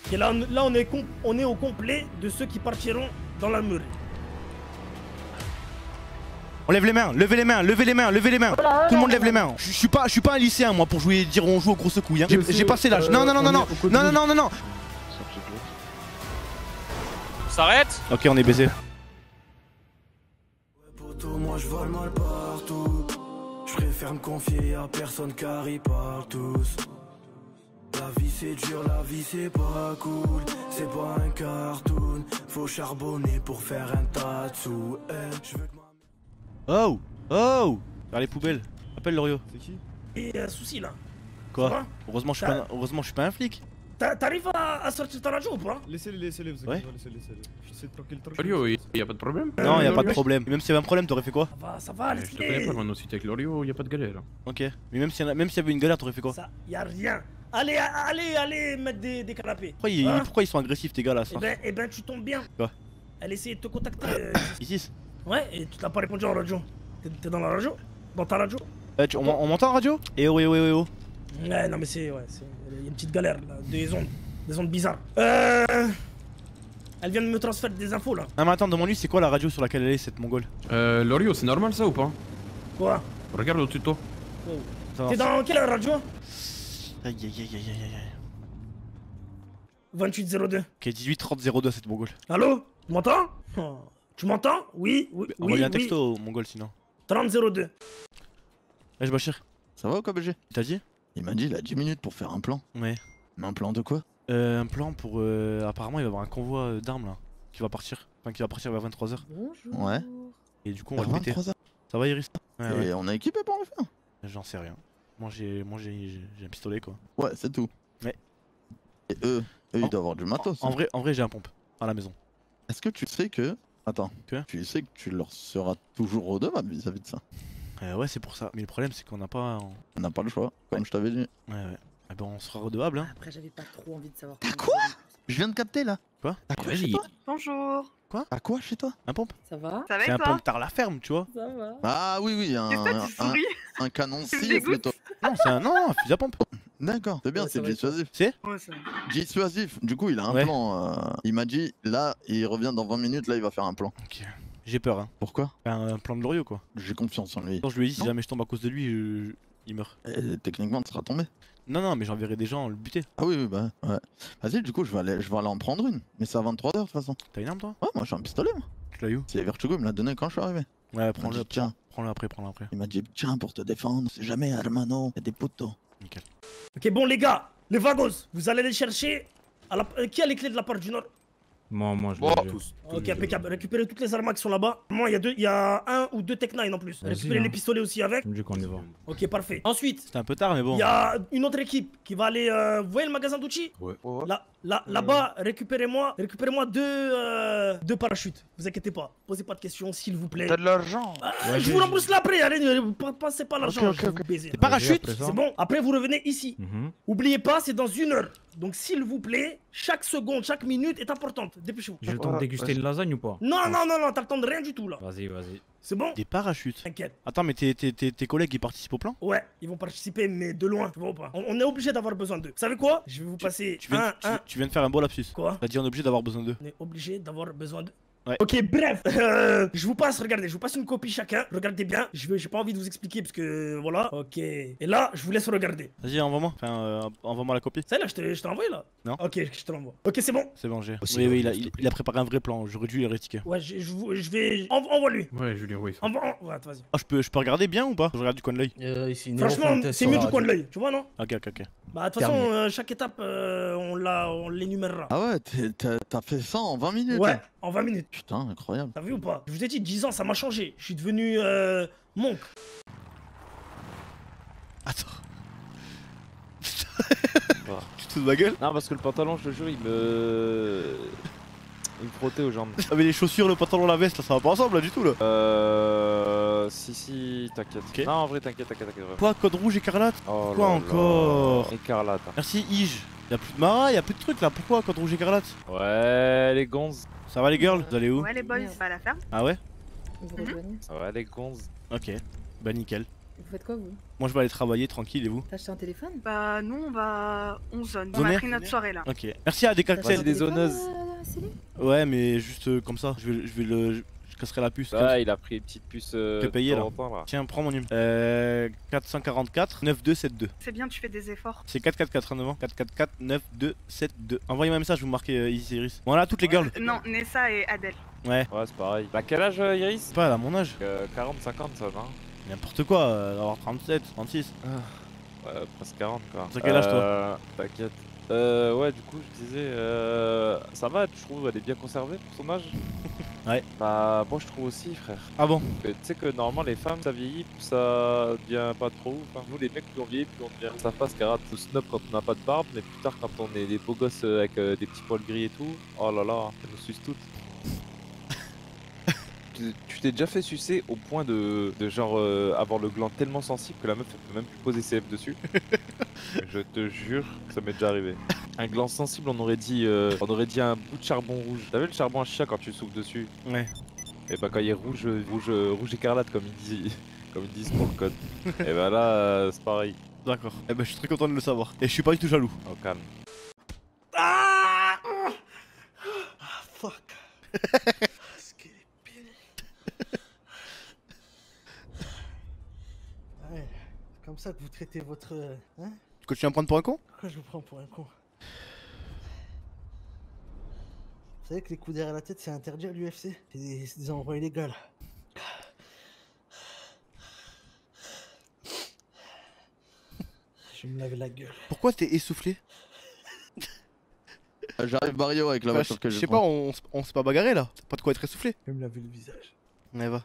Et là, on est au complet de ceux qui partiront dans la murée. On lève les mains, levez les mains, levez les mains, levez les mains. Tout le monde lève les mains. Je suis pas un lycéen moi pour dire on joue aux grosses couilles. Hein. J'ai passé l'âge. Non. On s'arrête. Ok, on est baisé. Moi je vole mal partout. Je préfère me confier à personne car ils parlent tous. La vie c'est dur, la vie c'est pas cool. C'est pas un cartoon. Faut charbonner pour faire un tas de sous. Je veux que Oh vers les poubelles. Appelle Lorio. C'est qui? Et souci là. Quoi? Heureusement je suis pas un flic. T'arrives à sortir ta radio ou pas? Laissez-les, vous Ouais. laissez-les. Je sais tranquille. Lorio, y'a pas de problème? Non, y'a pas de problème. Même s'il y avait un problème, t'aurais fait quoi? Ça va, Je te connais pas maintenant, si t'es avec Lorio, y'a pas de galère. Ok. Mais même s'il y avait une galère, t'aurais fait quoi? Ça, y'a rien. Allez mettre des canapés. Pourquoi ils sont agressifs tes gars là? Eh ben tu tombes bien. Quoi? Elle essayait de te contacter. Ici. Ouais, et tu t'as pas répondu en radio. T'es dans la radio? Dans ta radio? On m'entend en radio? Eh oh. Ouais, non mais c'est... Ouais, il y a une petite galère là, des ondes bizarres. Elle vient de me transférer des infos là. Non mais attends, demande-lui c'est quoi la radio sur laquelle elle est cette mongole? Lorio, c'est normal ça ou pas? Quoi? Regarde au-dessus de toi. T'es dans quelle radio? Aïe. 2802. Ok, 183002 cette mongole. Allô? Tu m'entends? Tu m'entends? Oui. Envoie-lui un texto mongole sinon. 3002. Wesh Bachir. Ça va ou quoi, BG? T'as dit? Il m'a dit il a 10 minutes pour faire un plan. Ouais. Mais un plan de quoi? Un plan pour... apparemment il va y avoir un convoi d'armes là. Qui va partir. Enfin qui va partir vers 23h. Bonjour. Ouais. Et du coup on va le péter. 23 heures. Ça va Iris? Et on est équipé pour le faire? J'en sais rien. Moi j'ai un pistolet quoi. Ouais, c'est tout. Ouais. Et eux ils doivent avoir du matos. En vrai j'ai un pompe. À la maison. Est-ce que tu sais que... Attends. Que? Tu sais que tu leur seras toujours redevable vis-à-vis de ça? Ouais c'est pour ça. Mais le problème c'est qu'on n'a pas... On n'a pas le choix, comme je t'avais dit. Ouais. Eh ben on sera redevable hein. Après, j'avais pas trop envie de savoir. T'as quoi? Je viens de capter là. Quoi? T'as quoi chez Vas-y. toi? Bonjour. T'as quoi chez toi? Un pompe? Ça va? Ça va C'est et un toi? pompe tard la ferme tu vois. Ça va. Ah oui, Qu'est-ce que tu souris? un canon Tu me cible dégoûtes. plutôt. Non c'est un fusil à pompe. D'accord, c'est bien, Ouais, c'est ça va, dissuasif. C'est? Ouais, ça. Dissuasif, du coup il a un Ouais. plan. Il m'a dit là, il revient dans 20 minutes, là il va faire un plan. Ok. J'ai peur hein. Pourquoi? Un plan de Lorio quoi. J'ai confiance en lui. Quand je lui ai dit si Non. jamais je tombe à cause de lui, il meurt. Techniquement, tu seras tombé. Non mais j'enverrai des gens le buter. Ah oui, bah ouais. Vas-y, du coup, je vais aller en prendre une. Mais c'est à 23h de toute façon. T'as une arme toi? Ouais, moi j'ai un pistolet, moi. Tu l'as eu? C'est Vertugo, il me l'a donné quand je suis arrivé. Ouais Il m'a dit, tiens, prends-le après. il m'a dit, tiens, pour te défendre, c'est jamais Hermano, y'a des poteaux. Nickel. Ok, bon les gars, les vagos, vous allez les chercher. Qui a les clés de la part du nord? Moi, je Bon, l'ai. tous. Ok, impeccable. Récupérez toutes les armes qui sont là-bas. Moi, il y a un ou deux Tech 9 en plus. Vas-y, Récupérez hein. les pistolets aussi avec. Tu me dis qu'on y va. Ok, parfait. Ensuite, C'était un peu tard mais bon. il y a une autre équipe qui va aller. Vous voyez le magasin d'outils? Ouais. Là-bas, récupérez-moi deux parachutes. Vous inquiétez pas. Posez pas de questions, s'il vous plaît. T'as de l'argent? Je vous rembourse là après. Allez, passez pas l'argent. je vais vous baiser. Des parachutes? Après ça. C'est bon. Après, vous revenez ici. Mhm. Oubliez pas, c'est dans 1 heure. Donc, s'il vous plaît, chaque seconde, chaque minute est importante. Dépêchez-vous. J'ai le temps de déguster une lasagne ou pas? Non, t'as le temps de rien du tout là. Vas-y. C'est bon? Des parachutes. T'inquiète. Attends mais tes collègues ils participent au plan? Ouais, ils vont participer, mais de loin, tu vois ou pas? On est obligé d'avoir besoin d'eux. Vous savez quoi? Je vais vous passer Tu viens de faire un beau lapsus. Quoi? T'as dit on est obligé d'avoir besoin d'eux. On est obligé d'avoir besoin d'eux. Ouais. Ok, bref, je vous passe, regardez, je vous passe une copie chacun. Regardez bien, j'ai pas envie de vous expliquer parce que voilà. Ok. Et là, je vous laisse regarder. Vas-y envoie-moi. Enfin envoie-moi la copie. Ça là, je t'ai envoyé là? Non. Ok, je te l'envoie. Ok, c'est bon. C'est bon j'ai. Aussi, Oui il a préparé un vrai plan. J'aurais dû les rétiquer. Ouais, je vais. Envoie-lui. Ouais, Julien, oui. Ouais, vas-y. Ah je peux regarder bien ou pas? Je regarde du coin de l'œil. Ici, Franchement, c'est mieux du coin de l'œil, tu vois, non? Ok. Bah, de toute façon, chaque étape, on l'énumérera. Ah ouais, t'as fait ça en 20 minutes? Ouais, hein. en 20 minutes. Putain, incroyable. T'as vu ou pas? Je vous ai dit, 10 ans, ça m'a changé. Je suis devenu monk. Attends. Tu te fous de ma gueule? Non, parce que le pantalon, je te jure, il me frottait aux jambes. Ah mais les chaussures, le pantalon, la veste, là, ça va pas ensemble là du tout là. Si, t'inquiète. Ok. Non, en vrai, t'inquiète. Vraiment. Quoi, code rouge écarlate? Oh Quoi là encore? là. Écarlate. hein. Merci Ige. Y'a plus de Mara, y'a plus de trucs là. Pourquoi code rouge écarlate? Ouais, les gonzes. Ça va les girls? Vous allez où? Ouais, les boys, pas à la ferme. Ah ouais? Vous rejoignez. Ouais, les gonzes. Ok. Bah nickel. Vous faites quoi, vous? Moi je vais aller travailler tranquille et vous? T'as acheté un téléphone? Bah, nous, on va. On zone. On Zoner a pris notre soirée là. Ok. Merci à des T'as acheté cocktails. un des téléphone, zoneuses. Céline? Ouais, mais juste comme ça. Je casserai la puce. Ah, il a pris une petite puce. payé, là. là. Tiens, prends mon numéro. 444 9272. C'est bien, tu fais des efforts. C'est 444 9 ans. 444 9272. Envoyez-moi un message, vous marquez Iris Iris. Voilà, toutes les girls. Non, Nessa et Adèle. Ouais. Ouais, c'est pareil. T'as quel âge, Iris? C'est pas à mon âge. 40, 50, ça va. N'importe quoi, avoir 37, 36. Ouais, presque 40 quoi. T'as quel âge, toi? T'inquiète. Ouais, du coup, je disais, ça va, je trouve, elle est bien conservée pour son âge. Ouais. Bah, moi je trouve aussi, frère. Ah bon? Tu sais que normalement, les femmes, ça vieillit, plus ça devient pas trop ouf. Hein. Nous, les mecs, plus on vieillit, plus on devient. Ça passe, carrément, tout snob quand on n'a pas de barbe, mais plus tard, quand on est des beaux gosses avec des petits poils gris et tout, oh là là, ça nous suce toutes. Tu t'es déjà fait sucer au point de genre avoir le gland tellement sensible que la meuf elle peut même plus poser ses lèvres dessus. Je te jure que ça m'est déjà arrivé. Un gland sensible, on aurait dit un bout de charbon rouge. T'as vu le charbon à chicha quand tu souffles dessus? Ouais. Et bah quand il est rouge écarlate comme ils disent pour le code. Et bah là c'est pareil. D'accord. Eh ben je suis très content de le savoir. Et je suis pas du tout jaloux. Au calme. Ah fuck. Ouais, c'est comme ça que vous traitez votre... Hein? Tu continues à me prendre pour un con? Pourquoi je vous prends pour un con? Vous savez que les coups derrière la tête c'est interdit à l'UFC? C'est des endroits illégaux. Je vais me laver la gueule. Pourquoi t'es essoufflé? J'arrive Barrio avec la Enfin, voiture que je je sais pas, on s'est pas bagarré là. Pas de quoi être essoufflé. Je vais me laver le visage. Ouais, va.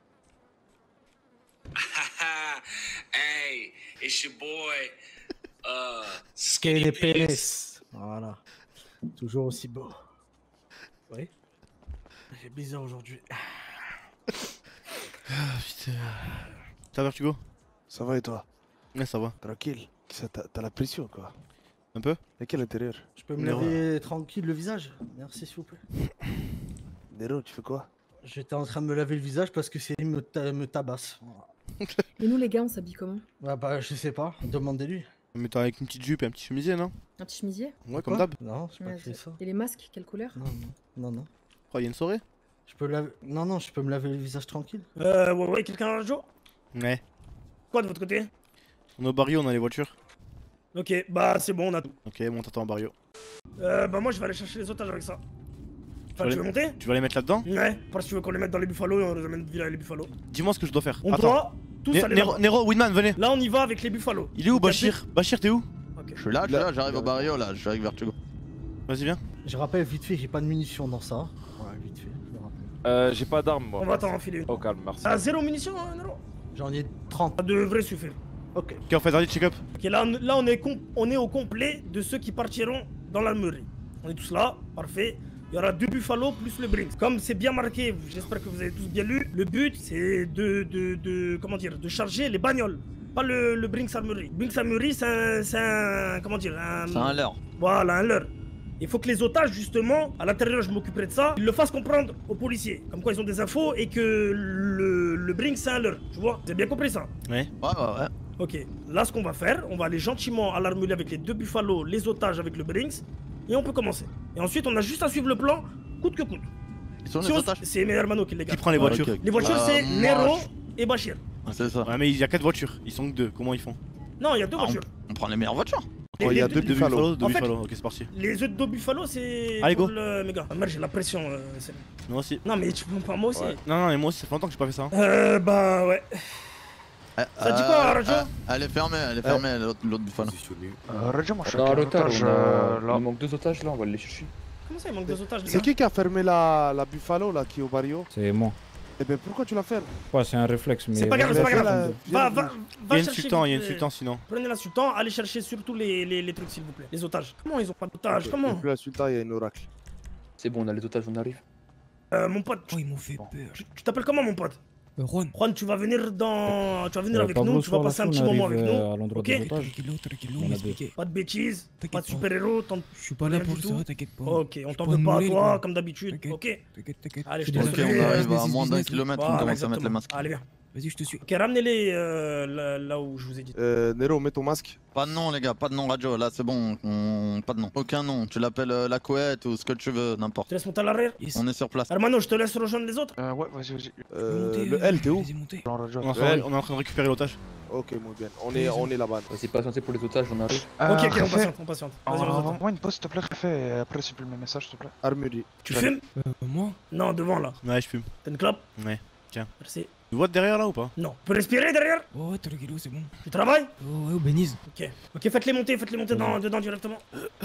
Hey, it's your boy. Skinny Penis. Voilà. Toujours aussi beau. Oui. J'ai bizarre aujourd'hui. Ah putain. Ça va Hugo? Ça va et toi? Ouais, ça va. Tranquille. T'as la pression quoi. Un peu? À quel intérieur? Je peux me laver tranquille le visage? Merci s'il vous plaît. Nero, tu fais quoi? J'étais en train de me laver le visage parce que Céline me tabasse. Voilà. Et nous, les gars, on s'habille comment? Bah je sais pas, demandez-lui. Mais t'as avec une petite jupe et un petit chemisier, non? Un petit chemisier? Ouais, comme d'hab. Non, c'est pas Ouais, fait ça. Et les masques, quelle couleur? Non. Oh, y a une soirée? Je peux laver... Non, je peux me laver le visage tranquille. Ouais, quelqu'un a un jour? Ouais. Quoi de votre côté? On est au barrio, on a les voitures. Ok, bah c'est bon, on a tout. Ok, bon, t'attends au barrio. Bah moi je vais aller chercher les otages avec ça. Enfin, tu veux monter? Tu vas les mettre là-dedans? Ouais, parce que tu veux qu'on les mette dans les buffalos et on les amène via les buffalos. Dis-moi ce que je dois faire. On Attends. doit tous aller là-bas. Nero, Winman, venez. Là on y va avec les buffalos. Il est où Bachir? Bachir, t'es où? Je suis là, j'arrive au Barrio là, je suis avec Vertugo. Vas-y, viens. Je rappelle vite fait, j'ai pas de munitions dans ça. Ouais, vite fait, je me rappelle. J'ai pas d'armes moi. On va t'en enfiler une. Au calme, merci. Ah, 0 munitions, hein, Nero? J'en ai 30. Ça devrait suffire. Ok. Ok, on fait un check-up. Ok, là on est au complet de ceux qui partiront dans l'armerie. On est tous là, parfait. Il y aura 2 buffalos plus le Brinks. Comme c'est bien marqué, j'espère que vous avez tous bien lu, le but c'est comment dire, de charger les bagnoles. Pas le Brinks Armory. Brinks Armory c'est un comment dire, C'est un leurre. Voilà, un leurre. Il faut que les otages, justement, à l'intérieur, je m'occuperai de ça, ils le fassent comprendre aux policiers. Comme quoi ils ont des infos et que le Brinks c'est un leurre. Tu vois? Vous avez bien compris ça? Ouais. Ouais. Ok, là ce qu'on va faire, on va aller gentiment à l'armurerie avec les 2 buffalos, les otages avec le Brinks, et on peut commencer. Et ensuite on a juste à suivre le plan, coûte que coûte. Ils sont les otages? C'est mes hermanos qui les gardent. Qui prend les voitures? Ok. Les voitures c'est Nero et Bachir. C'est ça. Ouais, mais il y a 4 voitures, ils sont que 2, comment ils font? Non, il y a 2 Ah, voitures. on prend les meilleures voitures. Les- Il y a les- 2 les- buffalos. Deux En fait- buffalos, ok, c'est parti. Les autres 2 buffalos c'est Allez, pour go. le méga. Ah, merde, j'ai la pression. Moi aussi. Non mais tu peux pas moi aussi. Ouais. Non, mais moi aussi, ça fait longtemps que j'ai pas fait ça. Hein. Bah ouais. Ça dit quoi, Rajo? Elle est fermée, l'autre buffalo. Rajo, moi je suis Non, avec un retard, otage, il manque 2 otages là, on va les chercher. Comment ça il manque 2 otages les C'est gars? qui a fermé la buffalo là qui est au barrio? C'est moi. Eh ben pourquoi tu la fermes? Ouais, c'est un réflexe, mais. C'est pas grave, c'est pas grave. Va Il y a chercher. insultant, il y a vite, insultant sinon. Prenez l'insultant, allez chercher surtout les trucs s'il vous plaît. Les otages. Comment ils ont pas d'otages? Il y Comment? a plus l'insultant, il y a une oracle. C'est bon, on a les otages, on arrive. Mon pote. Oh, ils m'ont fait peur. Tu t'appelles comment mon pote? Juan. Juan, tu vas venir avec Pablo, nous, tu vas soir, passer un on petit moment arrive, avec nous. à l'endroit Ok? des otages. On a deux. Pas de bêtises, pas de T'inquiète pas. super-héros, Je suis pas là rien pour du ça, tout. t'inquiète pas. Ok, on Je t'en suis pas veut pas à moulé, toi, quoi. comme d'habitude, T'inquiète. ok? T'inquiète. Allez, je Je te suis laisse. Ok, on désolé. arrive à Vas-y, moins vas-y, d'1 kilomètre, on Voilà, commence à mettre les exactement. masques. Allez, viens. Vas-y, je te suis. Ok, ramenez-les là où je vous ai dit. Nero, mets ton masque. Pas de nom, les gars, pas de nom radio. Là, c'est bon. Pas de nom. Aucun nom. Tu l'appelles la couette ou ce que tu veux, n'importe. Tu laisses monter à l'arrière. On est sur place. Hermano, je te laisse rejoindre les autres. Ouais, vas-y. Le L, t'es où? On est en train de récupérer l'otage. Ok, muy bien. On est là-bas. Vas-y, patientez pour les otages, on arrive. Ok, on patiente. Vas-y, on Envoie une pause, s'il te plaît, et après, supprime le message, s'il te plaît. Armurerie. Tu fumes? Moi? Non, devant là. Ouais, je fume. T'as une clope? Ouais, tiens. Merci. Tu vois derrière là ou pas? Non. Tu peux respirer derrière? Ouais, tranquillo, c'est bon. Tu travailles? Ouais, Beniz. Ok, faites-les monter dedans directement.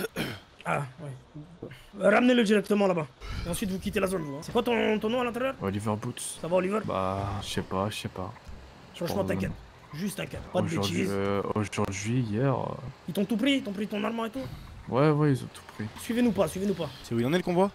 Ah, ouais. Ramenez-le directement là-bas. Et ensuite, vous quittez la zone, vous. Hein. C'est quoi ton nom à l'intérieur? Oliver Boots. Ça va, Oliver? Bah, je sais pas. Franchement, t'inquiète. Juste t'inquiète. Pas de bêtises. Aujourd'hui, hier. Ils t'ont tout pris? Ils t'ont pris ton arme et tout? Ouais, ils ont tout pris. Suivez-nous pas. C'est où il en est le convoi?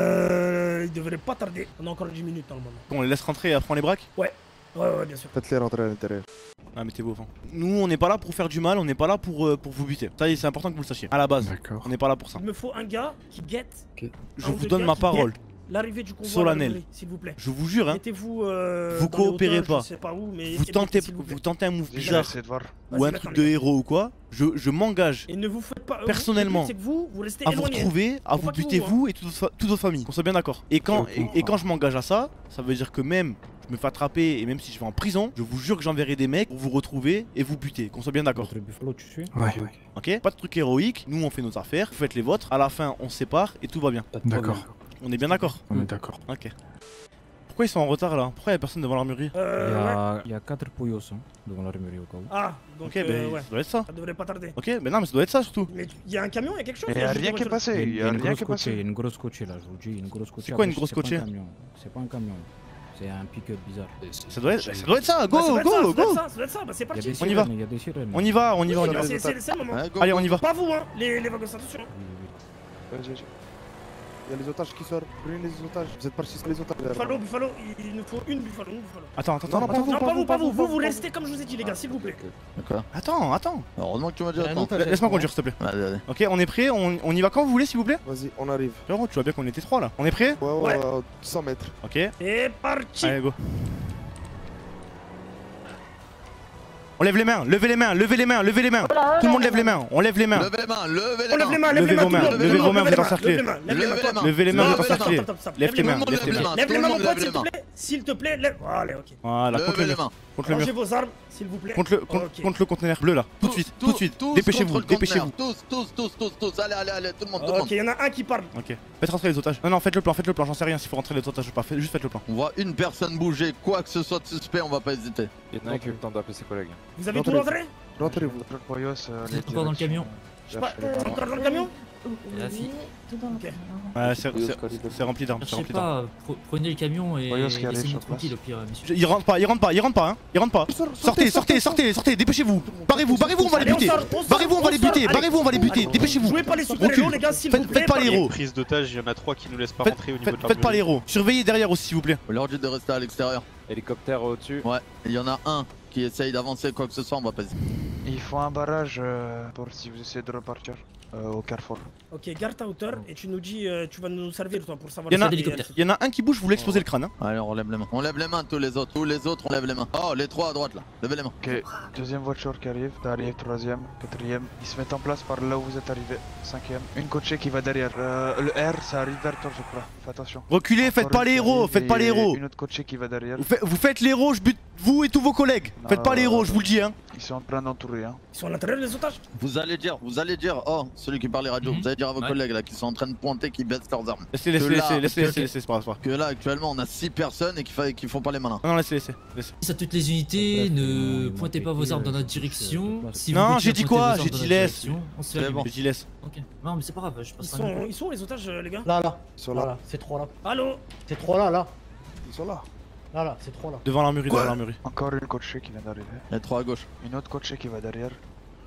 Il devrait pas tarder. On a encore 10 minutes dans le moment. Bon, on les laisse rentrer et après on les braque? Ouais, bien sûr. Faites-les rentrer à l'intérieur. Ah, mettez-vous au fond. Nous, on n'est pas là pour faire du mal, on n'est pas là pour vous buter. Ça, c'est important que vous le sachiez. À la base, D'accord. on n'est pas là pour ça. Il me faut un gars qui guette. Je vous donne ma parole. L'arrivée du convoi solennel, s'il vous plaît. Je vous jure, hein. Mettez-vous vous coopérez pas. Je sais pas où, mais vous tentez un move bizarre ou un truc de héros ou quoi. Je m'engage. Et ne vous faites pas personnellement vous restez à vous retrouver, à vous buter vous et toute votre famille. Qu'on soit bien d'accord. Et quand je m'engage à ça, ça veut dire que même je me fais attraper et même si je vais en prison, je vous jure que j'enverrai des mecs pour vous retrouver et vous buter. Qu'on soit bien d'accord. Buffalo, tu suis? Ouais. Ok. Pas de truc héroïque. Nous on fait nos affaires, vous faites les vôtres. À la fin on se sépare et tout va bien. D'accord. On est bien d'accord? On est d'accord. Ok. Pourquoi ils sont en retard là? Pourquoi il y a personne devant l'armurerie? Il y a 4 Poyos devant l'armurerie au cas où. Ah, donc ok, ben ouais. ça doit être ça. Ça devrait pas tarder. Ok, mais non, mais ça doit être ça surtout. Mais il y a un camion, il y a quelque chose? Il y a rien qui est passé. Il y a rien qui est passé. Une grosse coachée là, je vous dis, une grosse coachée. C'est quoi une grosse coachée? C'est pas un camion. C'est un pick-up bizarre. Ça doit être ça, go. Ça doit être ça, bah c'est parti. On y va. Il y a des sirènes. On y va. C'est le moment. Allez, on y va. Pas vous, hein, les wagons, attention. Vas-y. Il y a les otages qui sortent. Prenez les otages. Vous êtes partis sur les otages. Buffalo, il nous faut une Buffalo. Attends. Non, pas vous. Vous restez comme je vous ai dit, les gars, s'il vous plaît. D'accord. Attends. Heureusement que tu m'as dit attends. Laisse-moi conduire, s'il te plaît. Allez. Ok, on est prêt. On y va quand vous voulez, s'il vous plaît. Vas-y, on arrive. Frérot, tu vois bien qu'on était 3 là. On est prêt? Ouais, 100 mètres. Ok. C'est parti. Allez, go. On lève les mains. Tout le monde lève les mains. On lève les mains. Levez les mains. Levez vos mains, vous êtes encerclés. Levez les mains, vous êtes encerclés. Lève tes mains, Lève les mains, mon pote, s'il te plaît. Allez, ok. Voilà, contre le mur. Rangez vos armes, s'il vous plaît. Contre le conteneur bleu là. Tout de suite. Dépêchez-vous. Tous. Allez, tout le monde. Ok, il y en a un qui parle. Ok. Faites rentrer les otages. Non, faites le plan. J'en sais rien s'il faut rentrer les otages ou pas. Juste faites le plan. On voit une personne bouger, quoi que ce soit de suspect, on va pas hésiter. Il y en a un qui a eu le temps d'appeler ses collègues. Vous avez tout rentré? Rentrez-vous. Vous êtes encore dans le camion? Je sais pas, encore dans le camion? La fille. Ouais, c'est rempli d'armes. Je sais pas, prenez le camion et laissez-nous tranquille au pire, monsieur. Il rentre pas. Sortez, dépêchez-vous. Barrez-vous, on va les buter. Barrez-vous, on va les buter. Dépêchez-vous. Jouez pas les super-héros, les gars, s'il vous plaît. Faites pas les héros. Prise d'otage, il y en a 3 qui nous laissent pas rentrer au niveau de l'armurerie. Faites pas les héros. Surveillez derrière aussi, s'il vous plaît. On leur dit de rester à l'extérieur. Hélicoptère au-dessus. Ouais, il y en a un qui essaye d'avancer, quoi que ce soit, on va pas hésiter. Il faut un barrage pour si vous essayez de repartir au carrefour. Ok, garde ta hauteur et tu nous dis, tu vas nous servir toi pour savoir. Il y en a un qui bouge, vous voulez exploser le crâne. Hein. Allez, on lève les mains. On lève les mains, tous les autres, on lève les mains. Oh, les 3 à droite là, levez les mains. Ok, deuxième voiture qui arrive, t'arrives, troisième, quatrième. Ils se mettent en place par là où vous êtes arrivé, cinquième. Une coachée qui va derrière. Le R, ça arrive vers toi, je crois. Fais attention. Reculez, faites pas les héros, Une autre coachée qui va derrière. Vous faites les héros, je bute vous et tous vos collègues. Faites pas les héros, je vous le dis. Hein. Ils sont en train d'entourer. Hein. Ils sont à l'intérieur des otages. Vous allez dire, oh, celui qui parlait radio, vous allez dire à vos collègues là qui sont en train de pointer, qui baissent leurs armes. Laissez, c'est pas grave. Que là actuellement on a 6 personnes et qui font pas les malins. Non, laissez. À toutes les unités, ne pointez pas vos armes dans notre direction. Non, j'ai dit quoi? J'ai dit laisse. C'est bon. J'ai dit laisse. Ok, non mais c'est pas grave, je passe. Ils sont les otages, les gars? Là. Ils sont là. C'est 3 là. Allô? C'est 3 là. Ils sont là. Là, c'est 3 là. Devant l'armurerie, Encore une coachée qui vient d'arriver. Il y a 3 à gauche. Une autre coachée qui va derrière.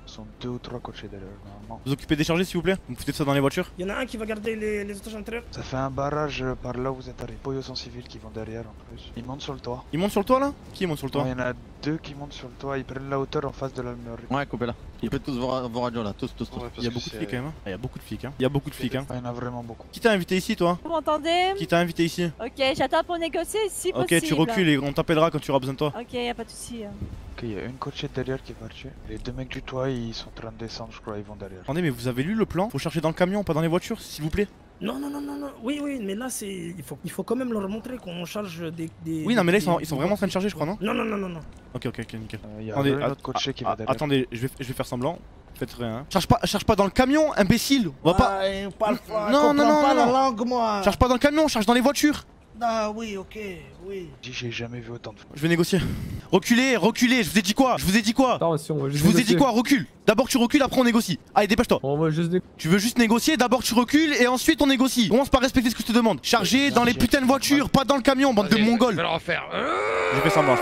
Ils sont 2 ou 3 coachés derrière, normalement. Vous occupez des chargés s'il vous plaît? Vous foutez de ça dans les voitures? Il y en a un qui va garder les otages intérieurs. Ça fait un barrage par là où vous êtes arrivés. Poyo sont civils qui vont derrière en plus. Ils montent sur le toit. Ils montent sur le toit là? Qui monte sur le toit? Il y en a 2 qui montent sur le toit, ils prennent la hauteur en face de l'almerie. Ouais, coupez-là. Ils prennent tous vos radios là, tous. Il y a beaucoup de flics quand même. Hein. Il y a beaucoup de flics. Hein. Il y a beaucoup de flics. Hein. Il y en a vraiment beaucoup. Qui t'a invité ici toi? Vous m'entendez? Qui t'a invité ici? Ok, j'attends pour négocier si Ok, possible. tu recules et on t'appellera quand tu auras besoin de toi. Ok, y'a pas de soucis. Ok, il y a une coachée derrière qui est partie. Les 2 mecs du toit, ils sont en train de descendre, je crois, ils vont derrière. Attendez, mais vous avez lu le plan? Faut chercher dans le camion, pas dans les voitures, s'il vous plaît. Non. Oui, mais là, c'est. Il faut quand même leur montrer qu'on charge des. Oui, non, mais là, ils sont vraiment en train de charger, je crois, non? Non. Ok, nickel. Il y a un autre coaché qui va derrière. Attendez, je vais faire semblant. Faites rien. Charge pas dans le camion, imbécile. On va pas. Non. la langue, moi. Charge pas dans le camion, charge dans les voitures. Ah oui, ok, oui. J'ai jamais vu autant de fois. Je vais négocier. Reculez, je vous ai dit quoi? Attends, si on va juste Je vous ai négocier. dit quoi? Recule. D'abord tu recules, après on négocie. Allez, dépêche-toi. On va juste Tu veux juste négocier, d'abord tu recules et ensuite on négocie. Commence par respecter ce que je te demande. Chargez dans les putains de voitures, pas dans le camion, bande de mongols. Je vais le refaire. Je fais semblant.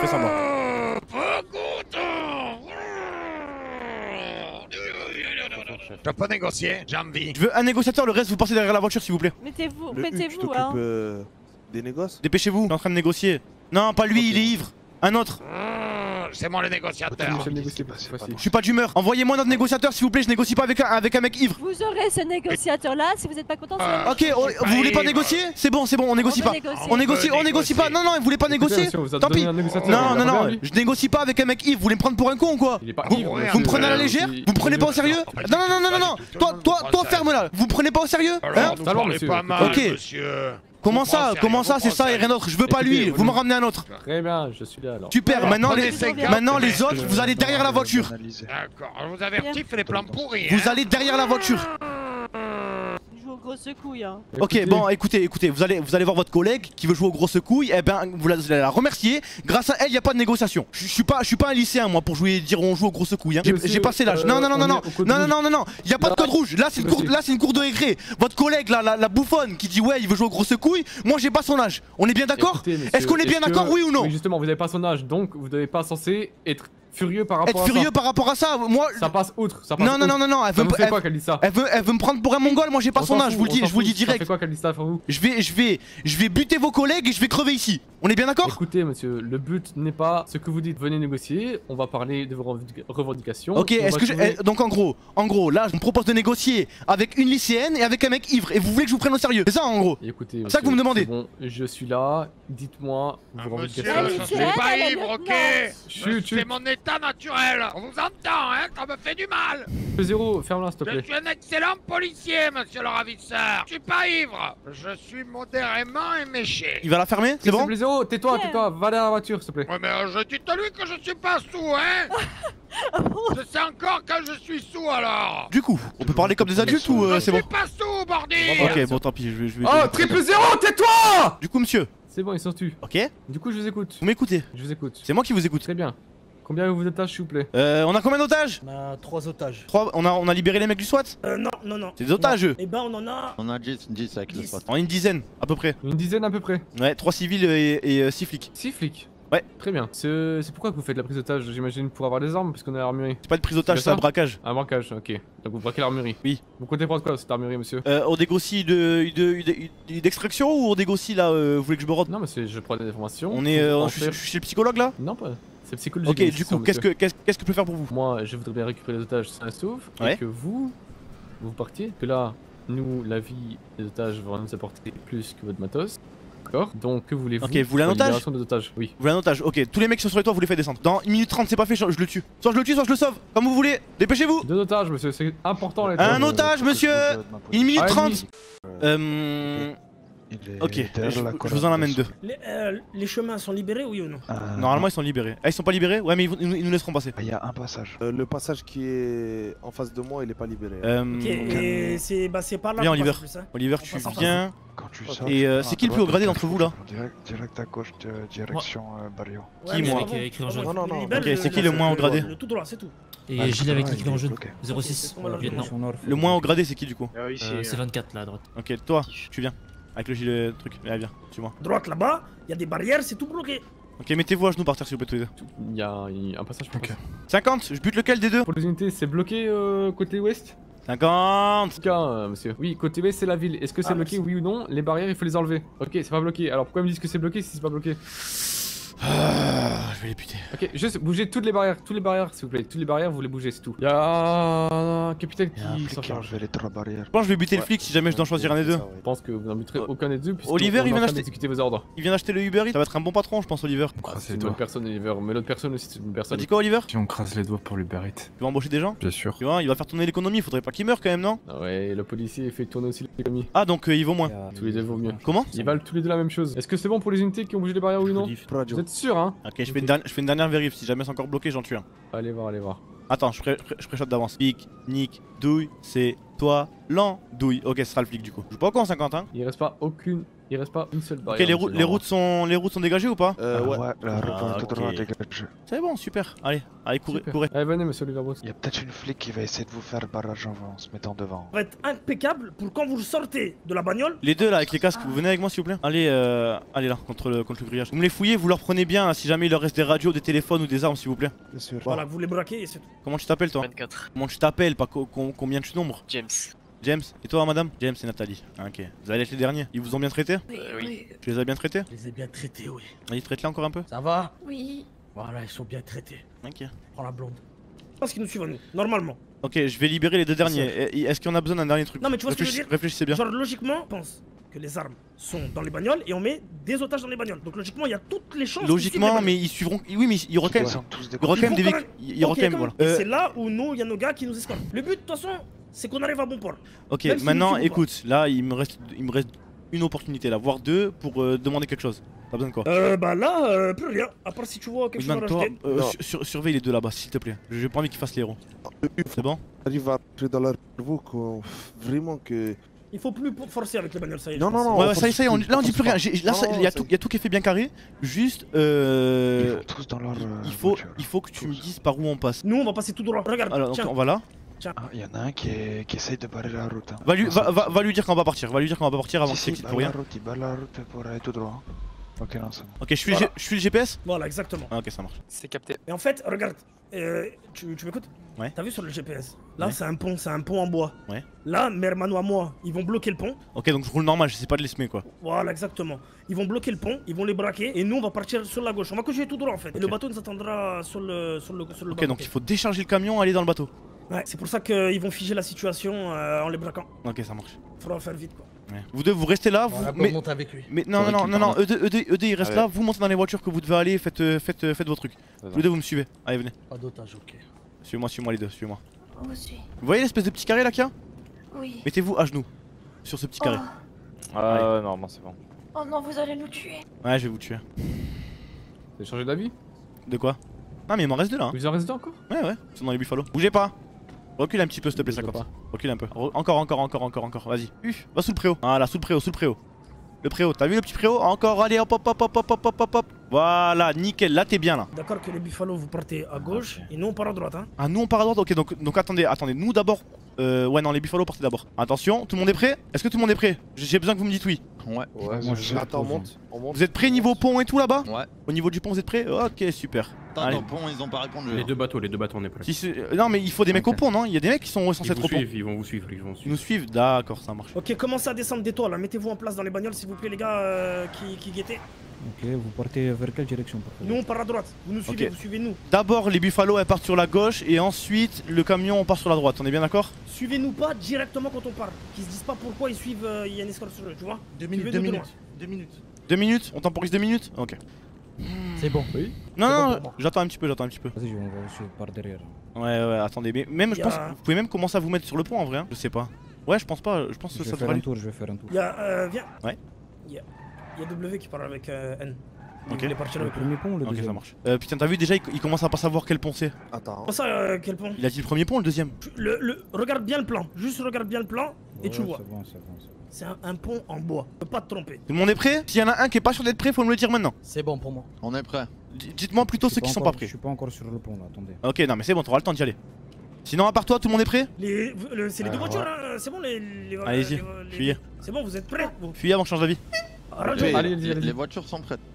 Je peux pas négocier, j'ai envie. Je veux un négociateur, le reste vous passez derrière la voiture s'il vous plaît. Mettez-vous, hein. Des négoces? Dépêchez-vous, je suis en train de négocier. Non, pas lui, il est ivre. Un autre. C'est moi le négociateur. Je suis pas d'humeur. Envoyez-moi notre négociateur s'il vous plaît, je négocie pas avec un mec ivre. Vous aurez ce négociateur là si vous êtes pas content. Ok, vous voulez pas négocier? C'est bon, on négocie pas. On négocie pas. Non, vous voulez pas négocier? Tant pis. Non, je négocie pas avec un mec ivre. Vous voulez me prendre pour un con ou quoi? Vous me prenez à la légère? Vous me prenez pas au sérieux? Non. Toi, ferme là. Vous me prenez pas au sérieux? Hein? Ok. Comment ça, c'est ça et rien d'autre? Je veux pas lui, vous m'en ramenez un autre. Très bien, je suis là alors. Super, maintenant les autres, vous allez derrière la voiture. D'accord, je vous avertis, fais les plans pourris. Vous allez derrière la voiture. Je joue aux grosses couilles. Hein. Ok, bon, écoutez, vous allez voir votre collègue qui veut jouer aux grosses couilles, et ben vous allez la remercier. Grâce à elle, y a pas de négociation. Je suis pas un lycéen moi pour dire on joue aux grosses couilles. Hein. J'ai passé l'âge. Non, y a pas de code rouge. Là c'est une cour de récré. Votre collègue là, la bouffonne qui dit ouais il veut jouer aux grosses couilles. Moi j'ai pas son âge. On est bien d'accord? Est-ce qu'on est bien d'accord, oui ou non? Oui, justement, vous avez pas son âge, donc vous n'êtes pas censé être furieux par rapport à ça. Être furieux par rapport à ça, moi. Ça passe outre. Non, elle veut me quoi qu'elle dit ça? Elle veut me prendre pour un mongol, moi j'ai pas son âge, je vous le dis direct. Ça fait quoi qu'elle dit ça pour vous? Je vais buter vos collègues et je vais crever ici. On est bien d'accord? Écoutez monsieur, le but n'est pas ce que vous dites, venez négocier, on va parler de vos revendications. Ok, donc en gros, là je me propose de négocier avec une lycéenne et avec un mec ivre et vous voulez que je vous prenne au sérieux? C'est ça en gros? Écoutez, c'est ça que vous me demandez? Bon, je suis là, dites-moi vos revendications. Je suis pas ivre, ok? C'est mon état naturel. On vous entend, hein, ça me fait du mal. Zéro, ferme-la s'il te plaît. Je suis un excellent policier, monsieur le ravisseur. Je suis pas ivre. Je suis modérément éméché. Il va la fermer? C'est bon? Zéro, tais-toi, va dans la voiture s'il te plaît. Ouais, mais dites-lui que je suis pas sous, hein. Je sais encore quand je suis sous alors. Du coup, on peut parler comme des adultes ou c'est bon? Je suis pas sous, bordel. Ok, bon tant pis, je vais... Oh, triple zéro, tais-toi! Du coup monsieur. C'est bon, ils sont tués. Ok. Du coup, je vous écoute. Vous m'écoutez? Je vous écoute. C'est moi qui vous écoute. Très bien. Combien vous d'otages, s'il vous plaît? On a combien d'otages? On a 3 otages. 3, on a libéré les mecs du SWAT? Non. C'est des otages eux? Eh ben on en a... On a 10 avec le SWAT. On a une dizaine, à peu près. Une dizaine à peu près? Ouais, 3 civils et 6 flics. 6 flics? Ouais. Très bien. C'est pourquoi que vous faites la prise d'otage, j'imagine, pour avoir des armes, parce qu'on est à l'armurerie? C'est pas de prise d'otage, c'est un braquage. Un braquage, ok. Donc vous braquez l'armurerie? Oui. Vous comptez prendre quoi cette armurerie, monsieur? On négocie d'extraction ou on négocie là, vous voulez que je me rende? Non, monsieur, je prends des informations. Je suis chez le psychologue là? Non, pas. C'est psychologique. Ok, du coup, qu'est-ce que je peux faire pour vous? Moi, je voudrais bien récupérer les otages sains et saufs, et que vous partiez. Que là, nous, la vie des otages va nous apporter plus que votre matos. D'accord? Donc, que voulez-vous? Ok, vous voulez un otage? Des otages, oui. Vous voulez un otage? Ok, tous les mecs qui sont sur les toits, vous les faites descendre. Dans 1 minute 30, c'est pas fait, je le tue. Soit je le tue, soit je le sauve. Comme vous voulez, dépêchez-vous! 2 otages, monsieur, c'est important les Un otage, monsieur! 1 minute 30! Ok, je vous en amène 2. Les chemins sont libérés, oui ou non? Normalement ils sont libérés. Ah ils sont pas libérés? Ouais mais ils nous laisseront passer. Il y a un passage. Le passage qui est en face de moi il est pas libéré. Ok, et c'est par là. Viens Oliver. Hein. Oliver tu viens. Quand tu sors, et c'est qui le plus haut gradé d'entre vous là? Direct à gauche de direction Barrio. Qui moi? Écrit en jaune. Non. Ok, c'est qui le moins haut gradé? Le tout droit, c'est tout. Et Gilles avec écrit en jaune. 06, lieutenant. Le moins haut gradé c'est qui du coup? C'est 24 là à droite. Ok, toi, tu viens. Avec le gilet truc, allez viens, suis-moi. Droite là-bas, il y a des barrières, c'est tout bloqué. Ok, mettez-vous à genoux par terre s'il vous plaît tous les deux. Il y a un passage pour ça. 50, je bute lequel des deux? Pour les unités, c'est bloqué côté ouest. 50. Monsieur. Oui, côté ouest c'est la ville. Est-ce que c'est bloqué, oui ou non? Les barrières, il faut les enlever. Ok, c'est pas bloqué. Alors pourquoi ils me disent que c'est bloqué si c'est pas bloqué? Je vais les buter. Ok, juste bougez toutes les barrières s'il vous plaît. Toutes les barrières, vous les bougez, c'est tout. Y'a un capitaine qui s'en charge. Je vais les 3 barrières. Je pense que je vais buter le flic si jamais je dois choisir un des deux. Je pense que vous n'en buterez aucun des deux. Oliver, il vient d'acheter. Exécuter vos ordres. Il vient d'acheter le Uber Eats. Ça va être un bon patron, je pense, Oliver. C'est une bonne personne, Oliver. Mais l'autre personne aussi, c'est une personne. T'as dit quoi, Oliver? Si on crase les doigts pour l'Uber Eats. Tu vas embaucher des gens? Bien sûr. Tu vois, il va faire tourner l'économie. Faudrait pas qu'il meure quand même, non? Ah ouais, le policier fait tourner aussi l'économie. Ah, donc il vaut moins. Tous les deux vaut mieux. Comment? Ils valent tous les deux la même chose. Est-ce que c'est bon pour les unités qui ont bougé les barrières, oui ou non? Vous êtes sûr, hein? Ok, je fais une dernière vérif. Si jamais c'est encore bloqué, j'en tue un. Allez voir, allez voir. Attends, je pré-shot d'avance. Pique, nique, douille, c'est toi, l'andouille. Ok, ce sera le flic du coup. Je joue pas encore en 50, hein. Il reste pas une seule barrière. Ok, les routes sont dégagées ou pas? Ouais, la route tout droit dégagée. C'est bon, super. Allez, courez. Allez, venez, monsieur Oliver Bruce. Il y a peut-être une flic qui va essayer de vous faire barrage en se mettant devant. Ça va être impeccable pour quand vous sortez de la bagnole. Les deux là avec les casques, vous venez avec moi s'il vous plaît. Allez là, contre le grillage. Vous me les fouillez, vous leur prenez bien là, si jamais il leur reste des radios, des téléphones ou des armes s'il vous plaît. Bien sûr. Voilà, vous les braquez et c'est tout. Comment tu t'appelles toi? 24. Comment tu t'appelles, pas combien tu nombres? James. James. Et toi madame? James et Nathalie. Ah, ok. Vous allez être les derniers. Ils vous ont bien traité? Oui. Tu les as bien traités? Je les ai bien traités, oui. Allez, traite-les encore un peu. Ça va? Oui. Voilà, ils sont bien traités. Ok. Prends la blonde. Je pense qu'ils nous suivent à nous, normalement. Ok, je vais libérer les deux derniers. Est-ce qu'on a besoin d'un dernier truc? Non, mais tu vois ce que je veux dire? Réfléchissez bien. Genre, logiquement, pense que les armes sont dans les bagnoles et on met des otages dans les bagnoles. Donc, logiquement, il y a toutes les chances. Logiquement, mais ils suivront. Oui, mais il y aura quand même. Il y aura quand même des véhicules. Il y aura quand même. Voilà. Et c'est là où nous, il y a nos gars qui nous escortent. Le but, de toute façon, c'est qu'on arrive à bon port. Ok, maintenant, écoute, là, il me reste une opportunité là, voire deux pour demander quelque chose. T'as besoin de quoi? Bah là, plus rien. À part si tu vois quelque chose à rajouter. Surveille les deux là-bas, s'il te plaît. J'ai pas envie qu'ils fassent les héros. C'est bon? Arrive à rentrer dans leur cerveau vraiment que. Il faut plus forcer avec les bagnoles, ça y est. Non. Ouais, ça y est, là on dit plus rien. Là, il y a tout qui est fait bien carré. Juste, Ils vont tous dans leur. il faut que tu me dises par où on passe. Nous, on va passer tout droit. Regarde. Alors, donc, on va là. Ah, il y en a un qui essaye de barrer la route. Hein. Va lui dire qu'on va partir. Va lui dire qu'on va pas partir avant que c'est pour rien. Il barre la route pour aller tout droit. Ok, non, c'est bon. Ok, je suis le GPS? Voilà, exactement. Ah, ok, ça marche. C'est capté. Et en fait, regarde. Tu m'écoutes? Ouais. T'as vu sur le GPS? Là, Ouais. c'est un pont en bois. Ouais. Là, Mermano à moi, ils vont bloquer le pont. Ok, donc je roule normal, j'essaie pas de les semer quoi. Voilà, exactement. Ils vont bloquer le pont, ils vont les braquer et nous, on va partir sur la gauche. On va continuer tout droit en fait. Et le bateau nous attendra sur le Ok, donc il faut décharger le camion, aller dans le bateau. Ouais, c'est pour ça qu'ils vont figer la situation en les braquant. Ok, ça marche. Faudra faire vite quoi. Ouais. Vous deux, vous restez là. On monte avec lui. Mais non, eux deux, ils restent là. Vous montez dans les voitures que vous devez aller, faites vos trucs. Vous deux, vous me suivez. Allez, venez. Pas d'otage, ok. Suivez-moi les deux, suivez-moi. Où suis? Vous voyez l'espèce de petit carré là qu'il y a? Oui. Mettez-vous à genoux sur ce petit carré. Ah ouais, non, c'est bon. Oh non, vous allez nous tuer. Ouais, je vais vous tuer. Vous avez changé d'avis? De quoi? Non, mais il m'en reste deux là. Vous en restez encore? Ouais, ils sont dans les buffalo. Bougez pas. Recule un petit peu s'il te plaît, 50. Recule un peu. Encore. Vas-y. Va sous le préau. Voilà, sous le préau. Le préau, t'as vu le petit préau? Encore, allez, hop. Voilà, nickel, là t'es bien là. D'accord que les buffalo vous partez à gauche et nous on part à droite hein. Ah nous on part à droite, ok donc attendez, nous d'abord. Ouais non les buffalo partez d'abord. Attention, tout le monde est prêt? Est-ce que tout le monde est prêt? J'ai besoin que vous me dites oui. Ouais. Attends, on monte. Vous êtes prêts niveau pont et tout là-bas? Ouais. Au niveau du pont vous êtes prêts? Ok super. Attends, au pont ils ont pas répondu. Les deux bateaux on est prêts. Non mais il faut des mecs au pont non? Il y a des mecs qui sont censés être au pont. Ils vont vous suivre. Ils nous suivent, d'accord ça marche. Ok, commencez à descendre des toits là, mettez-vous en place dans les bagnoles s'il vous plaît les gars qui guettaient. Ok, vous partez vers quelle direction? Nous on part à droite, vous nous suivez, vous suivez nous. D'abord les buffalo elles partent sur la gauche et ensuite le camion on part sur la droite, on est bien d'accord? Suivez-nous pas directement quand on part, qu'ils se disent pas pourquoi ils suivent, il y a une escorte sur eux, tu vois? 2 minutes. 2 minutes? On temporise 2 minutes? Ok. C'est bon. Oui. Non, j'attends un petit peu. Vas-y, on va vous suivre par derrière. Ouais, attendez, mais même je pense que vous pouvez même commencer à vous mettre sur le pont en vrai, hein. Je sais pas. Ouais, je pense pas, je pense que ça devrait aller. Je vais faire un tour. Viens. Ouais. Il y a W qui parle avec N. Ok. Il est parti le premier pont ou le deuxième? Ok, ça marche. Putain, t'as vu déjà, il commence à pas savoir quel pont c'est. Attends. Comment ça, quel pont? Il a dit le premier pont ou le deuxième? Regarde bien le plan, juste regarde bien le plan et tu vois. C'est bon. C'est un pont en bois, tu peux pas te tromper. Tout le monde est prêt? S'il y en a un qui est pas sûr d'être prêt, faut me le dire maintenant. C'est bon pour moi. On est prêt. Dites-moi plutôt ceux qui sont pas prêts. Je suis pas encore sur le pont là, attendez. Ok, non, mais c'est bon, t'auras le temps d'y aller. Sinon, à part toi, tout le monde est prêt? C'est les deux voitures, hein. C'est bon les. Allez-y, fuyez. C'est bon, vous êtes prêts? Fuyez avant que je change d'avis. Les voitures sont prêtes.